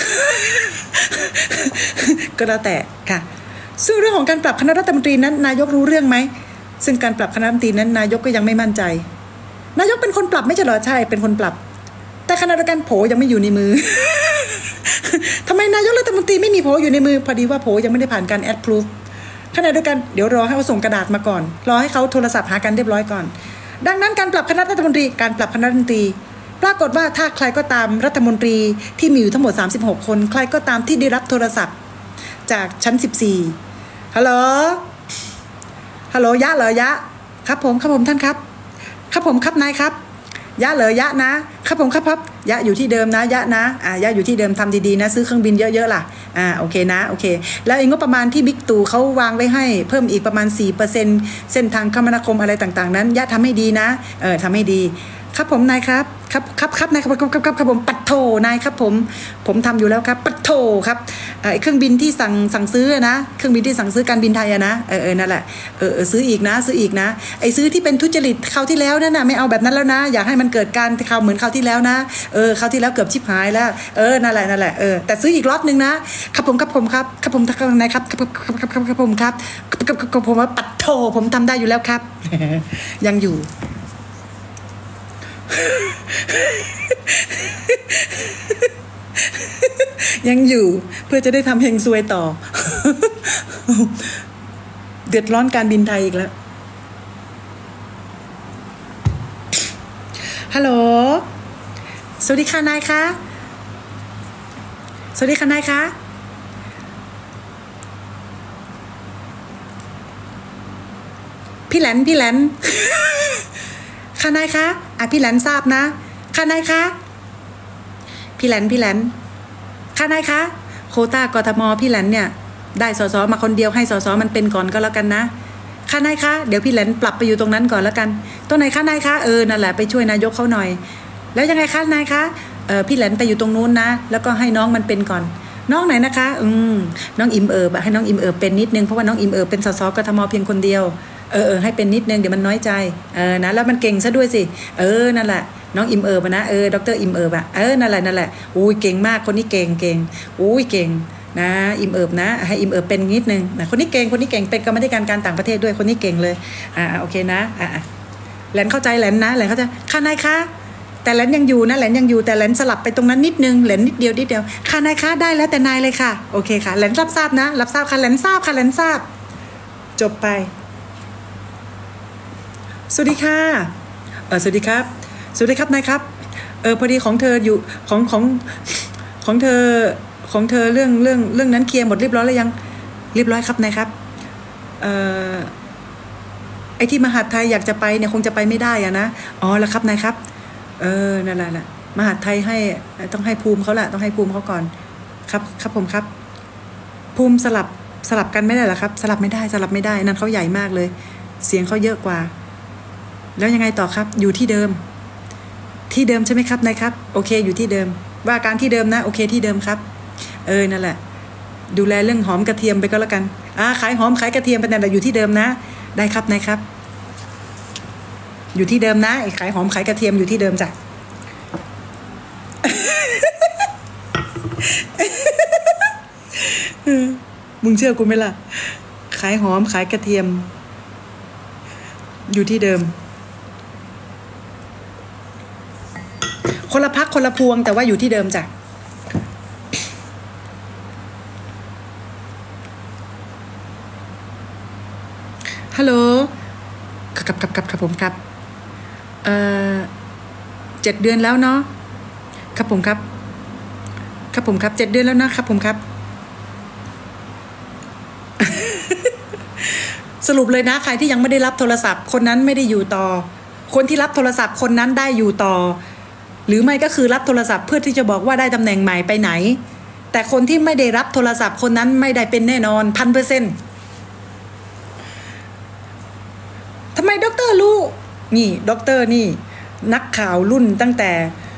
ก็แล้วแต่ค่ะซึ่งเรื่องของการปรับคณะรัฐมนตรีนั้นนายกรู้เรื่องไหมซึ่งการปรับคณะรัฐมนตรีนั้นนายกก็ยังไม่มั่นใจนายกเป็นคนปรับไม่ใช่เหรอใช่เป็นคนปรับแต่ขณะเดียวกันโผยังไม่อยู่ในมือ ทำไมนายกรัฐมนตรีไม่มีโผอยู่ในมือพอดีว่าโผยังไม่ได้ผ่านการแอดพรูฟขณะเดียวกันเดี๋ยวรอให้เขาส่งกระดาษมาก่อนรอให้เขาโทรศัพท์หากันเรียบร้อยก่อนดังนั้นการปรับคณะรัฐมนตรีปรากฏว่าถ้าใครก็ตามรัฐมนตรีที่มีอยู่ทั้งหมด36คนใครก็ตามที่ได้รับโทรศัพท์จากชั้น14ฮัลโหลยะเหรอยะครับผมท่านครับผมครับนายครับยะเหรอยะนะครับผมครับยะอยู่ที่เดิมนะยะนะยะอยู่ที่เดิมทำดีๆนะซื้อเครื่องบินเยอะๆล่ะโอเคนะโอเคแล้วงบประมาณที่บิ๊กตู่เขาวางไว้ให้เพิ่มอีกประมาณ 4% เส้นทางคมนาคมอะไรต่างๆนั้นยะทำให้ดีนะทำให้ดีครับผมนายครับครับนายครับผมปัดโถนายครับผมทำอยู่แล้วครับปัดโถครับเครื่องบินที่สั่งซื้อนะเครื่องบินที่สั่งซื้อการบินไทยนะนั่นแหละซื้ออีกนะไอ้ซื้อที่เป็นทุจริตคราวที่แล้วนั่นน่ะไม่เอาแบบนั้นแล้วนะอยากให้มันเกิดการข่าวเหมือนคราวที่แล้วนะคราวที่แล้วเกือบชิบหายแล้วนั่นแหละแต่ซื้ออีกล็อตนึงนะครับผมนายครับครับผมครับผมว่าปัดโถผมทำได้อยู่แล้วครับ ยังอยู่ยังอยู่เพื่อจะได้ทำเฮงซวยต่อ เดือดร้อนการบินไทยอีกแล้วฮัลโหลสวัสดีค่ะนายคะสวัสดีค่ะนายคะพี่แหลนค่ะนายคะพี่แหลนทราบนะค่ะนายคะพี่แหลนค่ะนายคะโควต้ากทมพี่แหลนเนี่ยได้สสมาคนเดียวให้สสมันเป็นก่อนก็แล้วกันนะค่ะนายคะเดี๋ยวพี่แหลนปรับไปอยู่ตรงนั้นก่อนแล้วกันตรงไหนคะนายคะนั่นแหละไปช่วยนายกเขาหน่อยแล้วยังไงคะนายคะพี่แหลนไปอยู่ตรงนู้นนะแล้วก็ให้น้องมันเป็นก่อนน้องไหนนะคะน้องอิมให้น้องอิมเป็นนิดนึงเพราะว่าน้องอิมเป็นสสกทมเพียงคนเดียวให้เป็นนิดนึงเดี๋ยวมันน้อยใจนะแล้วมันเก่งซะด้วยสินั่นแหละน้องอิมนะดรอิมนั่นแหละอุ้ยเก่งมากคนนี้เก่งอุ้ยเก่งนะอิมนะให้อิมเป็นนิดนึงนะคนนี้เก่งเป็นกรรมธิการต่างประเทศด้วยคนนี้เก่งเลยโอเคนะแหลนเข้าใจแหลนนะแหลนเข้าใจค่ะนายคะแต่แหลนยังอยู่นะแหลนยังอยู่แต่แหลนสลับไปตรงนั้นนิดนึงแหลนนิดเดียวค่ะนายคะได้แล้วแต่นายเลยค่ะโอเคค่ะแหลนรับทราบนะรับทราบค่ะแหลนทราบค่ะแหลนทราบจบไปสวัสดีค่ะสวัสดีครับนายครับพอดีของเธออยู่ของเธอเรื่องนั้นเคลียร์หมดเรียบร้อยแล้วยังเรียบร้อยครับนายครับไอ้ที่มหาดไทยอยากจะไปเนี่ยคงจะไปไม่ได้อะนะแล้วครับนายครับนั่นแหละมหาดไทยให้ต้องให้ภูมิเขาแหละต้องให้ภูมิเขาก่อนครับผมครับภูมิสลับกันไม่ได้หรอครับสลับไม่ได้นั่นเขาใหญ่มากเลยเสียงเขาเยอะกว่าแล้วยังไงต่อครับอยู่ที่เดิมใช่ไหมครับนายครับโอเคอยู่ที่เดิมว่าการที่เดิมนะโอเคที่เดิมครับนั่นแหละดูแลเรื่องหอมกระเทียมไปก็แล้วกันขายหอมขายกระเทียมเป็นอะไรอยู่ที่เดิมนะได้ครับนายครับอยู่ที่เดิมนะขายหอมขายกระเทียมอยู่ที่เดิมจ้ะ มึงเชื่อกูไหมล่ะขายหอมขายกระเทียมอยู่ที่เดิมคนละพักคนละพวงแต่ว่าอยู่ที่เดิมจ้ะครับผมครับ7 เดือนแล้วเนาะครับผมครับ7 เดือนแล้วนะครับผมครับ สรุปเลยนะใครที่ยังไม่ได้รับโทรศัพท์คนนั้นไม่ได้อยู่ต่อคนที่รับโทรศัพท์คนนั้นได้อยู่ต่อหรือไม่ก็คือรับโทรศัพท์เพื่อที่จะบอกว่าได้ตำแหน่งใหม่ไปไหนแต่คนที่ไม่ได้รับโทรศัพท์คนนั้นไม่ได้เป็นแน่นอน 1,000%ทำไมด็อกเตอร์รู้นี่ด็อกเตอร์นี่นักข่าวรุ่นตั้งแต่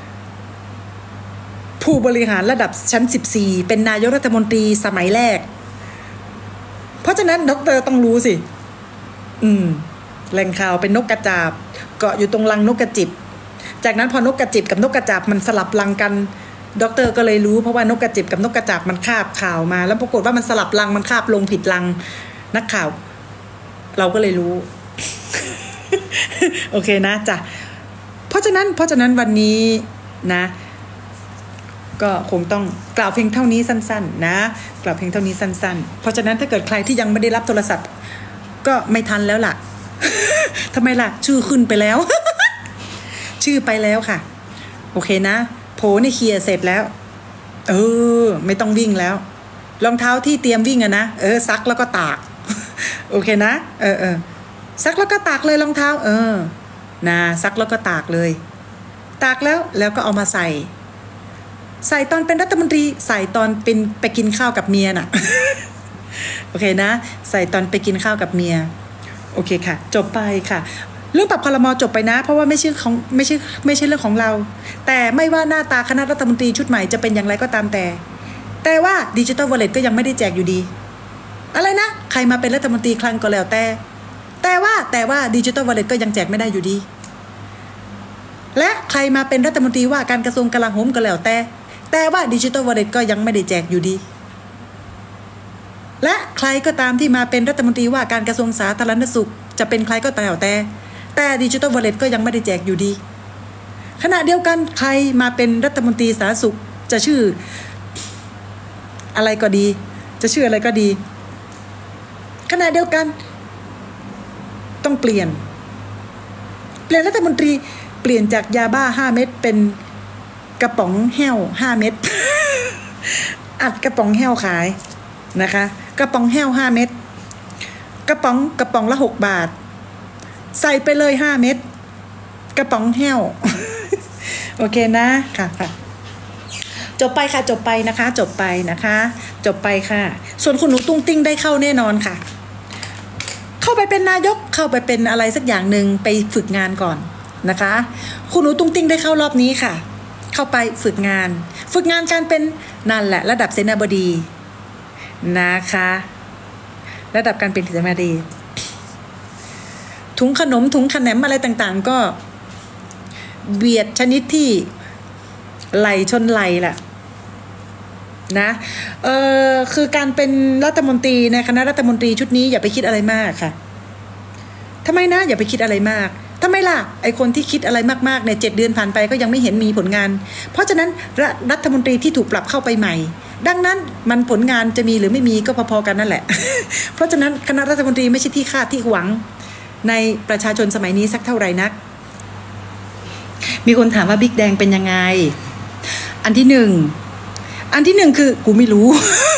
ผู้บริหารระดับชั้น14เป็นนายกรัฐมนตรีสมัยแรกเพราะฉะนั้นด็อกเตอร์ต้องรู้สิแหล่งข่าวเป็นนกกระจาบเกาะอยู่ตรงรังนกกระจิบจากนั้นพอนกกระจิบกับนกกระจาบมันสลับรังกันด็อกเตอร์ก็เลยรู้เพราะว่านกกระจิบกับนกกระจาบมันคาบข่าวมาแล้วปรากฏว่ามันสลับรังมันคาบลงผิดรังนักข่าวเราก็เลยรู้ โอเคนะจ้ะเพราะฉะนั้นวันนี้นะก็คงต้องกล่าวเพียงเท่านี้สั้นๆนะกล่าวเพียงเท่านี้สั้นๆเพราะฉะนั้นถ้าเกิดใครที่ยังไม่ได้รับโทรศัพท์ก็ไม่ทันแล้วล่ะ ทำไมล่ะชื่อขึ้นไปแล้ว ชื่อไปแล้วค่ะโอเคนะโผนี่เคลียร์เสร็จแล้วไม่ต้องวิ่งแล้วรองเท้าที่เตรียมวิ่งอะนะซักแล้วก็ตาก โอเคนะซักแล้วก็ตากเลยรองเท้านะซักแล้วก็ตากเลยตากแล้วก็เอามาใส่ตอนเป็นรัฐมนตรีใส่ตอนเป็นไปกินข้าวกับเมียน่ะ โอเคนะใส่ตอนไปกินข้าวกับเมียโอเคค่ะจบไปค่ะเรื่องปรับครม.จบไปนะเพราะว่าไม่ใช่เรื่องของเราแต่ไม่ว่าหน้าตาคณะรัฐมนตรีชุดใหม่จะเป็นอย่างไรก็ตามแต่ว่า Digital Wallet ก็ยังไม่ได้แจกอยู่ดีอะไรนะใครมาเป็นรัฐมนตรีคลังก็แล้วแต่ว่า Digital Wallet ก็ยังแจกไม่ได้อยู่ดีและใครมาเป็นรัฐมนตรีว่าการกระทรวงกลาโหมก็แล้วแต่ว่า Digital Wallet ก็ยังไม่ได้แจกอยู่ดีและใครก็ตามที่มาเป็นรัฐมนตรีว่าการกระทรวงสาธารณสุขจะเป็นใครก็แต่ Digital Wallet ก็ยังไม่ได้แจกอยู่ดีขณะเดียวกันใครมาเป็นรัฐมนตรีสาธารณสุขจะชื่ออะไรก็ดีจะชื่ออะไรก็ดีขณะเดียวกันต้องเปลี่ยนรัฐมนตรีเปลี่ยนจากยาบ้า5 เม็ดเป็นกระป๋องแห้ว5 เม็ด อัดกระป๋องแห้วขายนะคะกระป๋องแห้ว5 เม็ดกระป๋องละ6 บาทใส่ไปเลย5 เม็ดกระป๋องแห้ว โอเคนะค่ะจบไปค่ะจบไปนะคะจบไปค่ะส่วนคุณหนูตุ้งติ้งได้เข้าแน่นอนค่ะเข้าไปเป็นนายกเข้าไปเป็นอะไรสักอย่างหนึ่งไปฝึกงานก่อนนะคะคุณหนูตุ้งติ้งได้เข้ารอบนี้ค่ะเข้าไปฝึกงานการเป็นนั่นแหละระดับเสนาบดีนะคะระดับการเป็นเสนาบดีถุงขนมถุงขนมอะไรต่างๆก็เบียดชนิดที่ไหลชนไหลแหละนะคือการเป็นรัฐมนตรีในคณะรัฐมนตรีชุดนี้อย่าไปคิดอะไรมากค่ะทำไมนะอย่าไปคิดอะไรมากทำไมล่ะไอคนที่คิดอะไรมากๆเนี่ย7 เดือนผ่านไปก็ยังไม่เห็นมีผลงานเพราะฉะนั้นรัฐมนตรีที่ถูกปรับเข้าไปใหม่ดังนั้นมันผลงานจะมีหรือไม่มีก็พอๆกันนั่นแหละ เพราะฉะนั้นคณะรัฐมนตรีไม่ใช่ที่คาดที่หวังในประชาชนสมัยนี้สักเท่าไหร่นักมีคนถามว่าบิ๊กแดงเป็นยังไงอันที่หนึ่งคือกูไม่รู้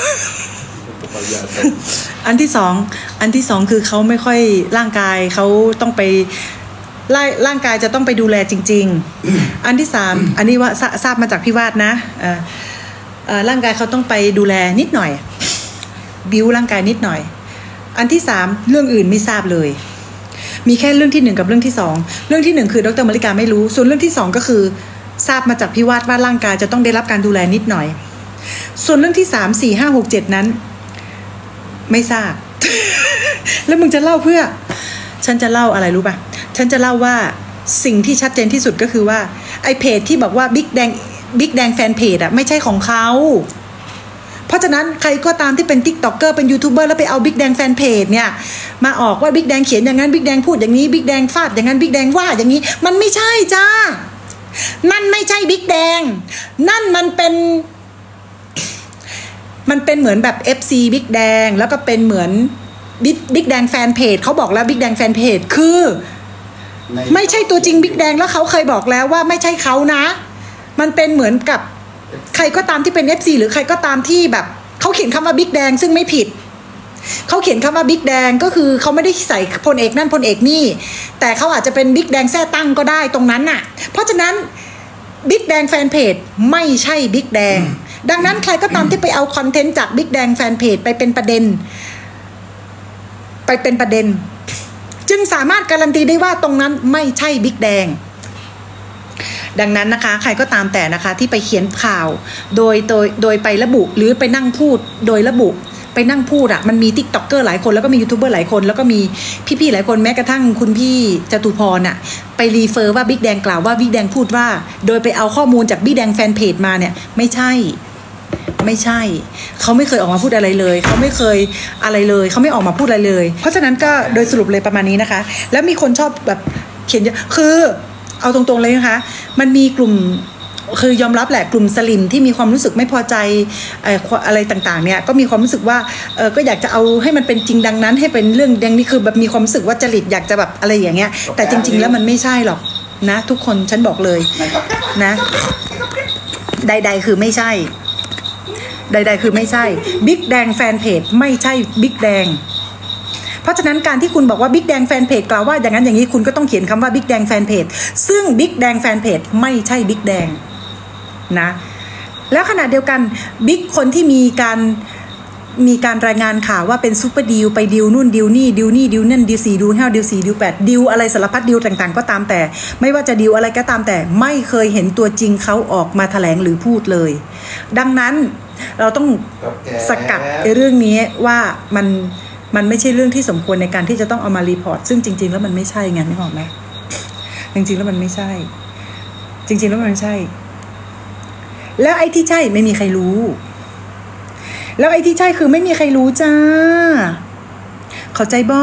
อันที่สองคือเขาไม่ค่อยร่างกายเขาต้องไปร่างกายจะต้องไปดูแลจริงๆอันที่3อันนี้ว่าทราบมาจากพี่วาดนะร่างกายเขาต้องไปดูแลนิดหน่อยบิ้วร่างกายนิดหน่อยอันที่3เรื่องอื่นไม่ทราบเลยมีแค่เรื่องที่1กับเรื่องที่2เรื่องที่1คือดร.มฤิกาไม่รู้ส่วนเรื่องที่2ก็คือทราบมาจากพี่วาดว่าร่างกายจะต้องได้รับการดูแลนิดหน่อยส่วนเรื่องที่3 4 5 6 7นั้นไม่ทราบ แล้วมึงจะเล่าเพื่อฉันจะเล่าอะไรรู้ป่ะฉันจะเล่าว่าสิ่งที่ชัดเจนที่สุดก็คือว่าไอเพจที่บอกว่าบิ๊กแดงแฟนเพจอะไม่ใช่ของเขาเพราะฉะนั้นใครก็ตามที่เป็นติ๊กต็อกเกอร์เป็นยูทูบเบอร์แล้วไปเอาบิ๊กแดงแฟนเพจเนี่ยมาออกว่าบิ๊กแดงเขียนอย่างนั้นบิ๊กแดงพูดอย่างนี้บิ๊กแดงฟาดอย่างนั้นบิ๊กแดงว่าอย่างนี้มันไม่ใช่จ้านั่นไม่ใช่บิ๊กแดงนั่นมันเป็นเหมือนแบบ FC บิ๊กแดงแล้วก็เป็นเหมือนบิ๊กแดงแฟนเพจเขาบอกแล้วบิ๊กแดงแฟนเพจคือไม่ใช่ตัวจริงบิ๊กแดงแล้วเขาเคยบอกแล้วว่าไม่ใช่เขานะมันเป็นเหมือนกับใครก็ตามที่เป็น FC หรือใครก็ตามที่แบบเขาเขียนคำว่าบิ๊กแดงซึ่งไม่ผิดเขาเขียนคำว่าบิ๊กแดงก็คือเขาไม่ได้ใส่พลเอกนั่นพลเอกนี่แต่เขาอาจจะเป็นบิ๊กแดงแท้ตั้งก็ได้ตรงนั้นน่ะเพราะฉะนั้นบิ๊กแดงแฟนเพจไม่ใช่บิ๊กแดงดังนั้นใครก็ตามที่ไปเอาคอนเทนต์จากบิ๊กแดงแฟนเพจไปเป็นประเด็นจึงสามารถการันตีได้ว่าตรงนั้นไม่ใช่บิ๊กแดงดังนั้นนะคะใครก็ตามแต่นะคะที่ไปเขียนข่าวโดยไประบุหรือไปนั่งพูดโดยระบุไปนั่งพูดอ่ะมันมีติ๊กต็อกเกอร์หลายคนแล้วก็มียูทูบเบอร์หลายคนแล้วก็มีพี่ๆหลายคนแม้กระทั่งคุณพี่จตุพรอ่ะไปรีเฟอร์ว่าบิ๊กแดงกล่าวว่าบิ๊กแดงพูดว่าโดยไปเอาข้อมูลจากบิ๊กแดงแฟนเพจมาเนี่ยไม่ใช่เขาไม่เคยออกมาพูดอะไรเลยเขาไม่เคยอะไรเลยเขาไม่ออกมาพูดอะไรเลยเพราะฉะนั้นก็โดยสรุปเลยประมาณนี้นะคะแล้วมีคนชอบแบบเขียนเยอะคือเอาตรงๆเลยนะคะมันมีกลุ่มคือยอมรับแหละกลุ่มสลิมที่มีความรู้สึกไม่พอใจอะไรต่างๆเนี่ยก็มีความรู้สึกว่าก็อยากจะเอาให้มันเป็นจริงดังนั้นให้เป็นเรื่องดังนี้คือแบบมีความรู้สึกว่าจริตอยากจะแบบอะไรอย่างเงี้ยแต่จริงๆแล้วมันไม่ใช่หรอกนะทุกคนฉันบอกเลยนะใดๆคือไม่ใช่บิ๊กแดงแฟนเพจไม่ใช่บิ๊กแดงเพราะฉะนั้นการที่คุณบอกว่าบิ๊กแดงแฟนเพจกล่าวว่าอย่างนั้นอย่างนี้คุณก็ต้องเขียนคำว่าบิ๊กแดงแฟนเพจซึ่งบิ๊กแดงแฟนเพจไม่ใช่บิ๊กแดงนะแล้วขณะเดียวกันบิ๊กคนที่มีการรายงานข่าวว่าเป็นซุปเปอร์ดีลไปดีลนู่นดีลนี่ดีลนี่ดีลนั่นดีล4ดีล5ดีล4ดีล8ดีลอะไรสารพัดดีลต่างๆก็ตามแต่ไม่ว่าจะดีลอะไรก็ตามแต่ไม่เคยเห็นตัวจริงเขาออกมาแถลงหรือพูดเลยดังนั้นเราต้องสกัดเรื่องนี้ว่ามันไม่ใช่เรื่องที่สมควรในการที่จะต้องเอามารีพอร์ตซึ่งจริงๆแล้วมันไม่ใช่ไงนึกออกไหมจริงๆแล้วมันไม่ใช่จริงๆแล้วมันไม่ใช่แล้วไอ้ที่ใช่ไม่มีใครรู้แล้วไอ้ที่ใช่คือไม่มีใครรู้จ้าเข้าใจบ่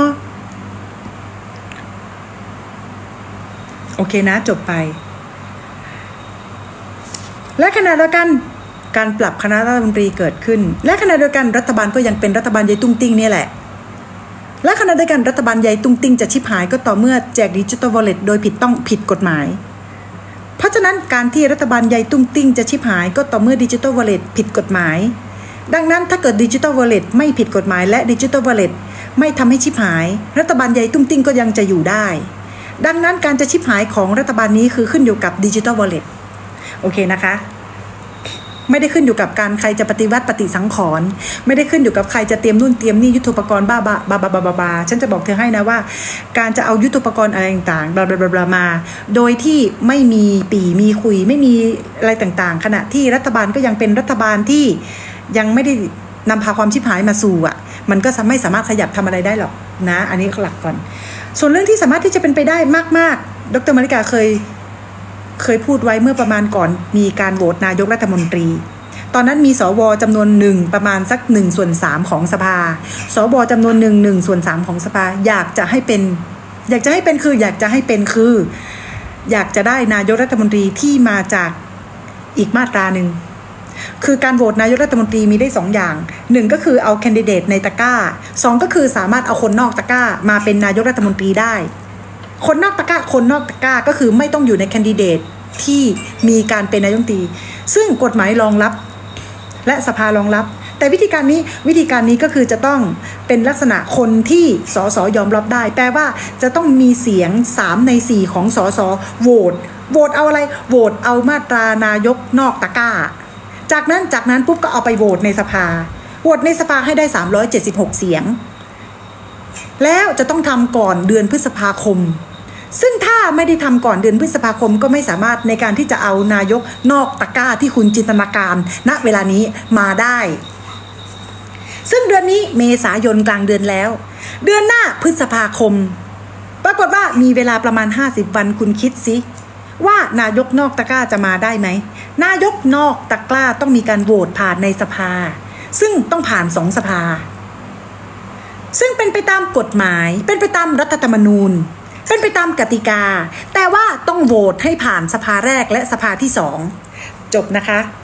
โอเคนะจบไปและขณะเดียวกันการปรับคณะรัฐมนตรีเกิดขึ้นและขณะเดียวกันรัฐบาลก็ยังเป็นรัฐบาลใหญ่ตุ้งติ้งนี่แหละและขณะเดียวกันรัฐบาลใหญ่ตุ้งติ้งจะชิบหายก็ต่อเมื่อแจกดิจิทัลวอลเล็ตโดยผิดกฎหมายเพราะฉะนั้นการที่รัฐบาลใหญ่ตุ้งติ้งจะชิบหายก็ต่อเมื่อดิจิทัลวอลเล็ตผิดกฎหมายดังนั้นถ้าเกิดดิจิทัลวอลเล็ตไม่ผิดกฎหมายและดิจิทัลวอลเล็ตไม่ทำให้ชิบหายรัฐบาลใหญ่ตุ้งติ้งก็ยังจะอยู่ได้ดังนั้นการจะชิบหายของรัฐบาลนี้คือขึ้นอยู่กับดิจิทัลวอลเล็ตโอเคนะคะไม่ได้ขึ้นอยู่กับการใครจะปฏิวัติปฏิสังขรณ์ไม่ได้ขึ้นอยู่กับใครจะเตรียมนู่นเตรียมนี่ยุทโธปกรณ์บ้าฉันจะบอกเธอให้นะว่าการจะเอายุทโธปกรณ์อะไรต่างๆบลามาโดยที่ไม่มีปี่มีคุยไม่มีอะไรต่างๆขณะที่รัฐบาลก็ยังเป็นรัฐบาลที่ยังไม่ได้นำพาความชิบหายมาสู่อ่ะมันก็ไม่สามารถขยับทำอะไรได้หรอกนะอันนี้หลักก่อนส่วนเรื่องที่สามารถที่จะเป็นไปได้มากๆดร.มาริกาเคยพูดไว้เมื่อประมาณก่อนมีการโหวตนายกรัฐมนตรีตอนนั้นมีสวจำนวนหนึ่งประมาณสัก1/3ของสภาสวจำนวน1/3ของสภาอยากจะให้เป็นอยากจะได้นายกรัฐมนตรีที่มาจากอีกมาตราหนึ่งคือการโหวตนายกรัฐมนตรีมีได้2อย่าง1ก็คือเอาแคนดิเดตในตะกร้า2ก็คือสามารถเอาคนนอกตะกร้ามาเป็นนายกรัฐมนตรีได้คนนอกตะกร้าก็คือไม่ต้องอยู่ในแคนดิเดตที่มีการเป็นนายกรัฐมนตรีซึ่งกฎหมายรองรับและสภารองรับแต่วิธีการนี้ก็คือจะต้องเป็นลักษณะคนที่สสยอมรับได้แปลว่าจะต้องมีเสียง3 ใน 4ของสสโหวตเอาอะไรโหวตเอามาตรานายกนอกตะกร้าจากนั้นปุ๊บก็เอาไปโหวตในสภาให้ได้376เสียงแล้วจะต้องทำก่อนเดือนพฤษภาคมซึ่งถ้าไม่ได้ทำก่อนเดือนพฤษภาคมก็ไม่สามารถในการที่จะเอานายกนอกตะกร้าที่คุณจินตนาการณเวลานี้มาได้ซึ่งเดือนนี้เมษายนกลางเดือนแล้วเดือนหน้าพฤษภาคมปรากฏว่ามีเวลาประมาณ50วันคุณคิดสิว่านายกนอกตะกร้าจะมาได้ไหมนายกนอกตะกร้าต้องมีการโหวตผ่านในสภาซึ่งต้องผ่าน2 สภาซึ่งเป็นไปตามกฎหมายเป็นไปตามรัฐธรรมนูญเป็นไปตามกติกาแต่ว่าต้องโหวตให้ผ่านสภาแรกและสภาที่2จบ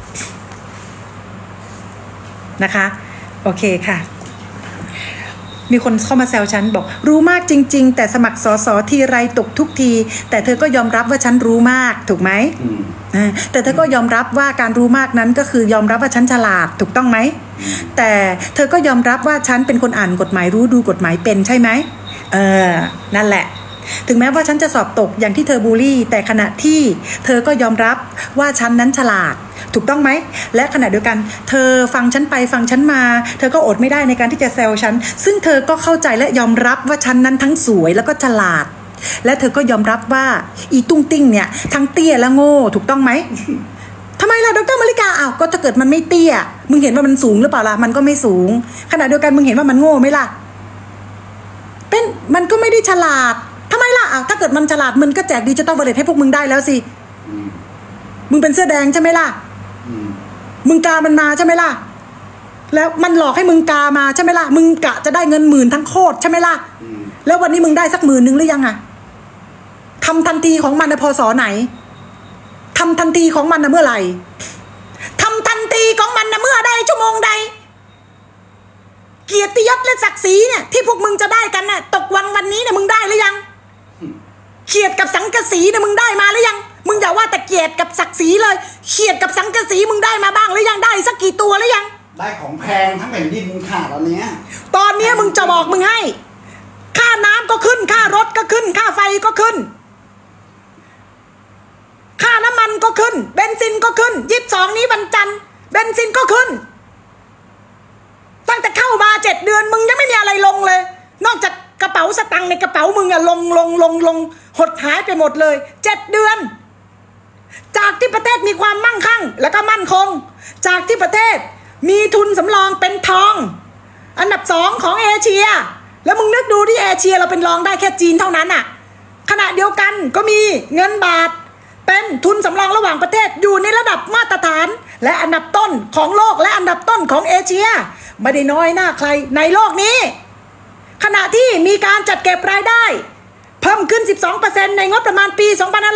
นะคะโอเคค่ะมีคนเข้ามาแซวฉันบอกรู้มากจริงๆแต่สมัครสสทีไรตกทุกทีแต่เธอก็ยอมรับว่าฉันรู้มากถูกไหมแต่เธอก็ยอมรับว่าการรู้มากนั้นก็คือยอมรับว่าฉันฉลาดถูกต้องไหมแต่เธอก็ยอมรับว่าฉันเป็นคนอ่านกฎหมายรู้ดูกฎหมายเป็นใช่ไหมนั่นแหละถึงแม้ว่าฉันจะสอบตกอย่างที่เธอบูลลี่แต่ขณะที่เธอก็ยอมรับว่าฉันนั้นฉลาดถูกต้องไหมและขณะเดียวกันเธอฟังฉันไปฟังฉันมาเธอก็อดไม่ได้ในการที่จะแซวฉันซึ่งเธอก็เข้าใจและยอมรับว่าฉันนั้นทั้งสวยแล้วก็ฉลาดและเธอก็ยอมรับว่าอีตุ้งติ้งเนี่ยทั้งเตี้ยและโง่ถูกต้องไหมทำไมล่ะดร.มาริกาอ้าวก็ถ้าเกิดมันไม่เตี้ยมึงเห็นว่ามันสูงหรือเปล่าล่ะมันก็ไม่สูงขณะเดียวกันมึงเห็นว่ามันโง่ไหมล่ะเป็นมันก็ไม่ได้ฉลาดทำไมล่ะอ้าวถ้าเกิดมันฉลาดมึงก็แจกดิจิตอลวอลเล็ตให้พวกมึงได้แล้วสิมึงเป็นเสื้อแดงใช่ไหมล่ะมึงกามันมาใช่ไหมล่ะแล้วมันหลอกให้มึงกามาใช่ไหมล่ะมึงกะจะได้เงิน10,000ทั้งโคตรใช่ไหมล่ะแล้ววันนี้มึงได้สัก10,000หรือยังอะทำทันทีของมันนะพศไหนทำทันทีของมันนะเมื่อไหร่ทำทันทีของมันนะเมื่อใดชั่วโมงใดเกียรติยศและศักดิ์ศรีเนี่ยที่พวกมึงจะได้กันน่ะตกวันนี้เนี่ยมึงได้หรือยังเกียรติกับสังกะสีเนี่ยมึงได้มาหรือยังมึงอย่าว่าแต่เกียรติกับศักดิ์ศรีเลยเกียรติกับสังกะสีมึงได้มาบ้างหรือยังได้สักกี่ตัวหรือยังได้ของแพงทั้งแผ่นดินค่ะตอนนี้มึงจะบอกมึงให้ค่าน้ำก็ขึ้นค่ารถก็ขึ้นค่าไฟก็ขึ้นค่าน้ำมันก็ขึ้นเบนซินก็ขึ้น22นี้วันจันทร์เบนซินก็ขึ้นตั้งแต่เข้ามา7 เดือนมึงยังไม่มีอะไรลงเลยนอกจากกระเป๋าสตังค์ในกระเป๋ามึงอะลงหดหายไปหมดเลย7 เดือนจากที่ประเทศมีความมั่งคั่งแล้วก็มั่นคงจากที่ประเทศมีทุนสำรองเป็นทองอันดับ2ของเอเชียแล้วมึงนึกดูที่เอเชียเราเป็นรองได้แค่จีนเท่านั้นอะขณะเดียวกันก็มีเงินบาทเป็นทุนสำรองระหว่างประเทศอยู่ในระดับมาตรฐานและอันดับต้นของโลกและอันดับต้นของเอเชียไม่ได้น้อยหน้าใครในโลกนี้ขณะที่มีการจัดเก็บรายได้เพิ่มขึ้น 12% ในงบประมาณปี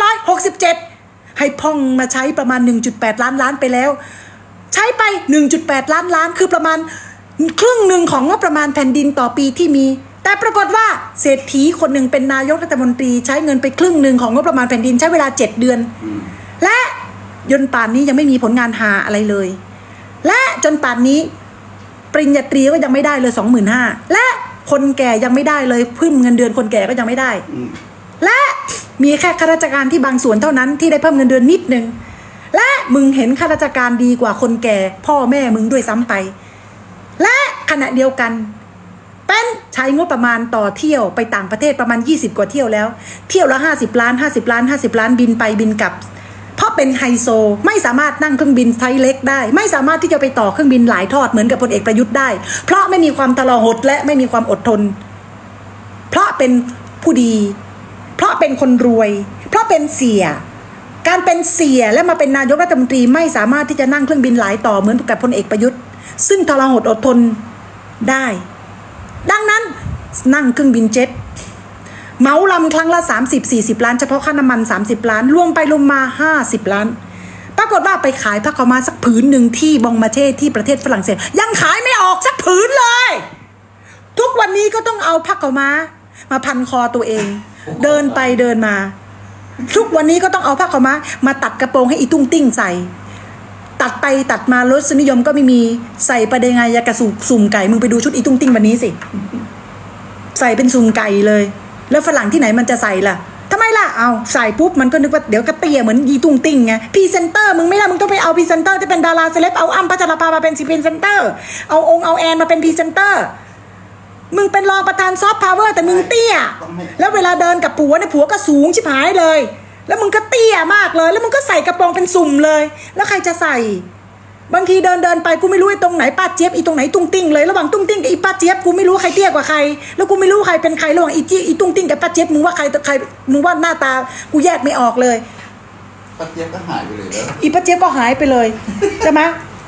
2567 ให้พ่องมาใช้ประมาณ 1.8 ล้านไปแล้วใช้ไป 1.8 ล้านคือประมาณครึ่งหนึ่งของงบประมาณแผ่นดินต่อปีที่มีแต่ปรากฏว่าเศรษฐีคนหนึ่งเป็นนายกรัฐมนตรีใช้เงินไปครึ่งหนึ่งของงบประมาณแผ่นดินใช้เวลา7 เดือนและจนป่านนี้ยังไม่มีผลงานหาอะไรเลยและจนป่านนี้ปริญญาตรีก็ยังไม่ได้เลย 25,000 และคนแก่ยังไม่ได้เลยเพิ่มเงินเดือนคนแก่ก็ยังไม่ได้และมีแค่ข้าราชการที่บางส่วนเท่านั้นที่ได้เพิ่มเงินเดือนนิดนึงและมึงเห็นข้าราชการดีกว่าคนแก่พ่อแม่มึงด้วยซ้ำไปและขณะเดียวกันเป็นใช้งบประมาณต่อเที่ยวไปต่างประเทศประมาณ20 กว่าเที่ยวแล้วเที่ยวละ50 ล้านบินไปบินกลับเพราะเป็นไฮโซไม่สามารถนั่งเครื่องบินไซส์เล็กได้ไม่สามารถที่จะไปต่อเครื่องบินหลายทอดเหมือนกับพลเอกประยุทธ์ได้เพราะไม่มีความทรหดและไม่มีความอดทนเพราะเป็นผู้ดีเพราะเป็นคนรวยเพราะเป็นเสี่ยการเป็นเสี่ยและมาเป็นนายกรัฐมนตรีไม่สามารถที่จะนั่งเครื่องบินหลายต่อเหมือนกับพลเอกประยุทธ์ซึ่งทรหดอดทนได้ดังนั้นนั่งเครื่องบินเจ็ตเหมาลำครั้งละ30-40 ล้านเฉพาะค่าน้ำมัน30 ล้านรวมไปรวมมา50 ล้านปรากฏว่าไปขายผ้าขาวม้าสักผืนหนึ่งที่บองมาเช่ที่ประเทศฝรั่งเศสยังขายไม่ออกสักผืนเลยทุกวันนี้ก็ต้องเอาผ้าขาวม้ามาพันคอตัวเองเดินไปเดินมาทุกวันนี้ก็ต้องเอาผ้าขาวม้ามาตัดกระโปรงให้อีตุ้งติ้งใส่ตัดไปตัดมารสนิยมก็ไม่มีใส่ประเดงายากระสุ่มไก่มึงไปดูชุดอีตุ้งติ้งวันนี้สิใส่เป็นสุ่มไก่เลยแล้วฝรั่งที่ไหนมันจะใส่ล่ะทำไมล่ะเอาใส่ปุ๊บมันก็นึกว่าเดี๋ยวก็เตี้ยเหมือนอีตุ้งติ้งไงพรีเซนเตอร์มึงไม่ได้มึงต้องไปเอาพรีเซนเตอร์ที่เป็นดาราเซเลบเอาอ้ำพัชราภามาเป็นพรีเซนเตอร์เอาแอนมาเป็นพรีเซนเตอร์มึงเป็นรองประธานซอฟต์พาวเวอร์แต่มึงเตี้ยแล้วเวลาเดินกับผัวเนี่ยผัวก็สูงชิบหายเลยแล้วมึงก็เตี้ยมากเลยแล้วมึงก็ใส่กระโปรงเป็นสุ่มเลยแล้วใครจะใส่บางทีเดินไปกูไม่รู้ไอ้ตรงไหนป้าเจี๊ยบอีตรงไหนตุ้งติ้งเลยระหว่างตุ้งติ้งกับอีป้าเจี๊ยบกูไม่รู้ใครเตี้ยกว่าใครแล้วกูไม่รู้ใครเป็นใครระหว่างอีตุ้งติ้งกับป้าเจี๊ยบมึงว่าใครมึงว่าหน้าตากูแยกไม่ออกเลยป้าเจี๊ยบก็หายไปเลยแล้วอีป้าเจี๊ยบก็หายไปเลยใช่ไหม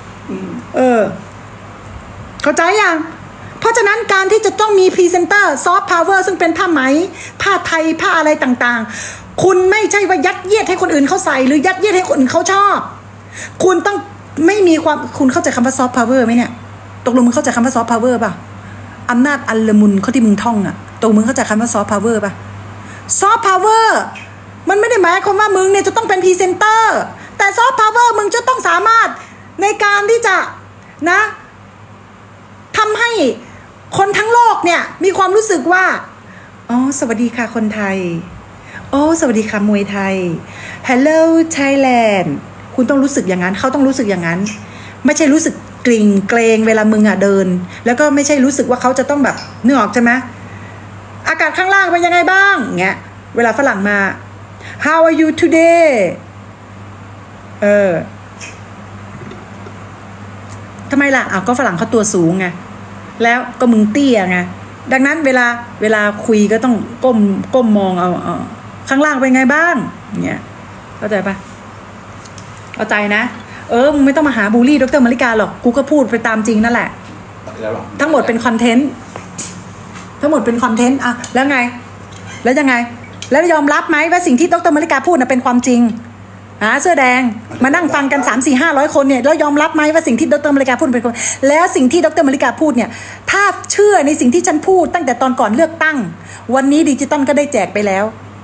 เข้าใจยังเพราะฉะนั้นการที่จะต้องมีพรีเซนเตอร์ซอฟต์พาวเวอร์ซึ่งเป็นผ้าไหมผ้าไทยผ้าอะไรต่างๆคุณไม่ใช่ว่ายัดเยียดให้คนอื่นเขาใส่หรือยัดเยียดให้คนอื่นเขาชอบคุณต้องไม่มีความคุณเข้าใจคำว่าซอฟต์พาวเวอร์ไหมเนี่ยตกลงมึงเข้าใจคำว่าซอฟต์พาวเวอร์ป่ะอำนาจอัลละมุนเขาที่มึงท่องอะตัวมึงเข้าใจคำว่าซอฟต์พาวเวอร์ป่ะซอฟต์พาวเวอร์มันไม่ได้หมายความว่ามึงเนี่ยจะต้องเป็นพรีเซนเตอร์แต่ซอฟต์พาวเวอร์มึงจะต้องสามารถในการที่จะนะทำให้คนทั้งโลกเนี่ยมีความรู้สึกว่าอ๋อสวัสดีค่ะคนไทยโอ้สวัสดีค่ะมวยไทย Hello Thailand คุณต้องรู้สึกอย่างนั้นเขาต้องรู้สึกอย่างนั้นไม่ใช่รู้สึกกริ่งเกรงเวลามึงเดินแล้วก็ไม่ใช่รู้สึกว่าเขาจะต้องแบบนึกออกใช่ไหมอากาศข้างล่างเป็นยังไงบ้างเงี้ยเวลาฝรั่งมา How are you today ทำไมล่ะก็ฝรั่งเขาตัวสูงไงแล้วก็มึงเตี้ยไงดังนั้นเวลาคุยก็ต้องก้มมองเอาข้างล่างเป็นไงบ้างเงี้ยเข้าใจปะเข้าใจนะมึงไม่ต้องมาหาบูลลี่ดร.มาริกาหรอกกูก็พูดไปตามจริงนั่นแหละทั้งหมดเป็นคอนเทนต์อ่ะแล้วไงแล้วยังไงแล้วยอมรับไหมว่าสิ่งที่ดร.มาริกาพูดน่ะเป็นความจริงเสื้อแดงมานั่งฟังกัน3-4-500 คนเนี่ยแล้วยอมรับไหมว่าสิ่งที่ดร.มาริกาพูดเป็นคนแล้วสิ่งที่ดร.มาริกาพูดเนี่ยถ้าเชื่อในสิ่งที่ฉันพูดตั้งแต่ตอนก่อนเลือกตั้งวันนี้ดิจิตอลก็ได้แจกไปแล้ว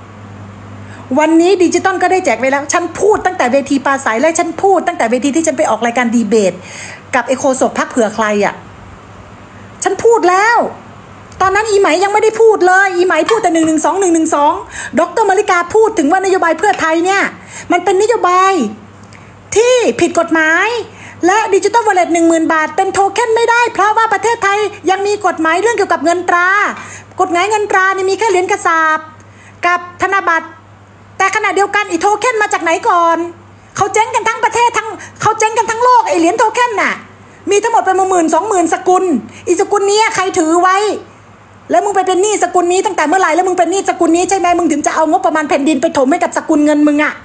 ฉันพูดตั้งแต่เวทีปราศัยและฉันพูดตั้งแต่เวทีที่ฉันไปออกรายการดีเบตกับเอโคศกพรรคเผื่อใครอ่ะฉันพูดแล้วตอนนั้นอีไหมยังไม่ได้พูดเลยอีไหมพูดแต่112ดร.มาริกาพูดถึงว่านโยบายเพื่อไทยเนี่ยมันเป็นนโยบายที่ผิดกฎหมายและดิจิตอลวอลเล็ต 10,000 บาทเป็นโทเค็นไม่ได้เพราะว่าประเทศไทยยังมีกฎหมายเรื่องเกี่ยวกับเงินตรากฎหมายเงินตรานี่มีแค่เหรียญกระสาบกับธนบัตรแต่ขณะเดียวกันอีโทเค็นมาจากไหนก่อนเขาเจ๊งกันทั้งประเทศเขาเจ๊งกันทั้งโลกไอเหรียญโทเค็นน่ะมีทั้งหมดเป็น10,000-20,000สกุลอีสกุลนี้ใครถือไว้แล้วมึงไปเป็นหนี้สกุลนี้ตั้งแต่เมื่อไหร่แล้วมึงเป็นหนี้สกุลนี้ใช่ไหมมึงถึงจะเอางบประมาณแผ่นดินไปถมให้กับสกุลเงินมึงอ่ะ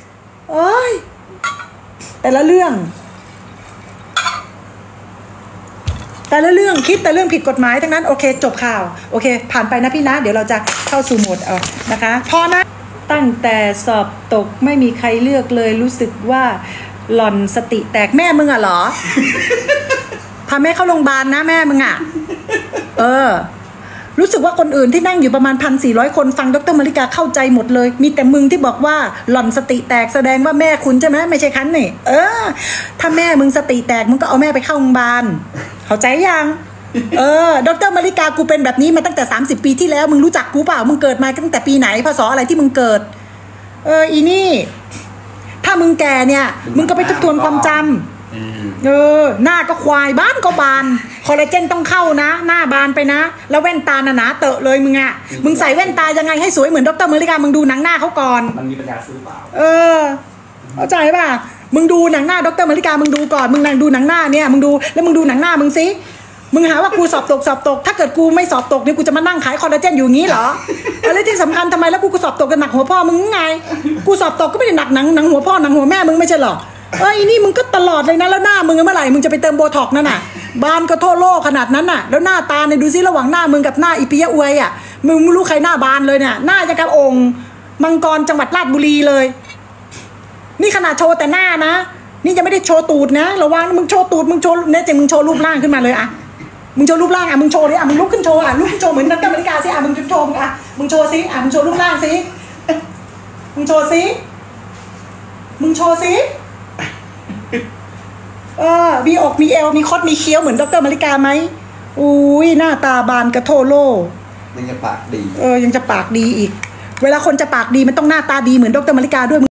แต่ละเรื่องคิดแต่เรื่องผิดกฎหมายทั้งนั้นโอเคจบข่าวโอเคผ่านไปนะพี่นะเดี๋ยวเราจะเข้าสู่โหมดนะคะพอนะตั้งแต่สอบตกไม่มีใครเลือกเลยรู้สึกว่าหล่อนสติแตกแม่มึงอ่ะเหรอ พาแม่เข้าโรงพยาบาลนะแม่มึงอ่ะรู้สึกว่าคนอื่นที่นั่งอยู่ประมาณ 1,400 คนฟังดร.มาริกาเข้าใจหมดเลยมีแต่มึงที่บอกว่าหล่อนสติแตกแสดงว่าแม่คุณใช่ไหมไม่ใช่คันนี่ถ้าแม่มึงสติแตกมึงก็เอาแม่ไปเข้าโรงพยาบาลเข้าใจยังดร.มาริกากูเป็นแบบนี้มาตั้งแต่30 ปีที่แล้วมึงรู้จักกูเปล่ามึงเกิดมาตั้งแต่ปีไหนพศอะไรที่มึงเกิดอีนี่ถ้ามึงแก่เนี่ยมึงก็ไปทบทวนความจำหน้าก็ควายบ้านก็บานคอลลาเจนต้องเข้านะหน้าบานไปนะแล้วแว่นตาหนาเตอะเลยมึงอ่ะมึงใส่แว่นตายังไงให้สวยเหมือนดร.มาริกามึงดูหนังหน้าเขาก่อนมันมีปัญญาซื้อเปล่าเข้าใจป่ะมึงดูหนังหน้าดร.มาริกามึงดูก่อนมึงนั่งดูหนังหน้าเนี่ยมึงดูแล้วมึงดูหนังหน้ามึงสิมึงหาว่ากูสอบตกถ้าเกิดกูไม่สอบตกเนี่ยกูจะมานั่งขายคอลลาเจนอยู่งี้เหรอแล้วที่สำคัญทำไมแล้วกูสอบตกกันหนักหัวพ่อมึงไงกูสอบตกก็ไม่ได้หนักหนังหัวพ่อหนังหัวแม่มึงไม่ใช่หรออีนี่มึงก็ตลอดเลยนะแล้วหน้ามึงเมื่อไหร่มึงจะไปเติมโบท็อกนั่นน่ะบานก็โทโล่ขนาดนั้นน่ะแล้วหน้าตาเนี่ยดูซิระหว่างหน้ามึงกับหน้าอีปิยะอวยอ่ะมึงไม่รู้ใครหน้าบานเลยเนี่ยหน้าจะกับองค์มังกรจังหวัดราชบุรีเลยนี่ขนาดโชว์แต่หน้านะนี่ยังไม่ได้โชว์ตูดนะระวังมึงโชว์ตูดมึงโชว์เนี่ยจะมึงโชว์รูปร่างขึ้นมาเลยอะมึงโชว์รูปร่างมึงโชว์ดิมึงลุกขึ้นโชว์ลุกขึ้นโชว์เหมือนดร.มาริกาสิมึงโชว์มึงโชว์สิมึงโชว์รูปร่างสิมึงโชว์สิมีอกมีเอวมีคดมีเคี้ยวเหมือนดร.มาริกาไหมอุ้ยหน้าตาบานกระโทโลยังจะปากดียังจะปากดีอีกเวลาคนจะปากดีมันต้องหน้าตาดีเหมือนดร.มาริกาด้วย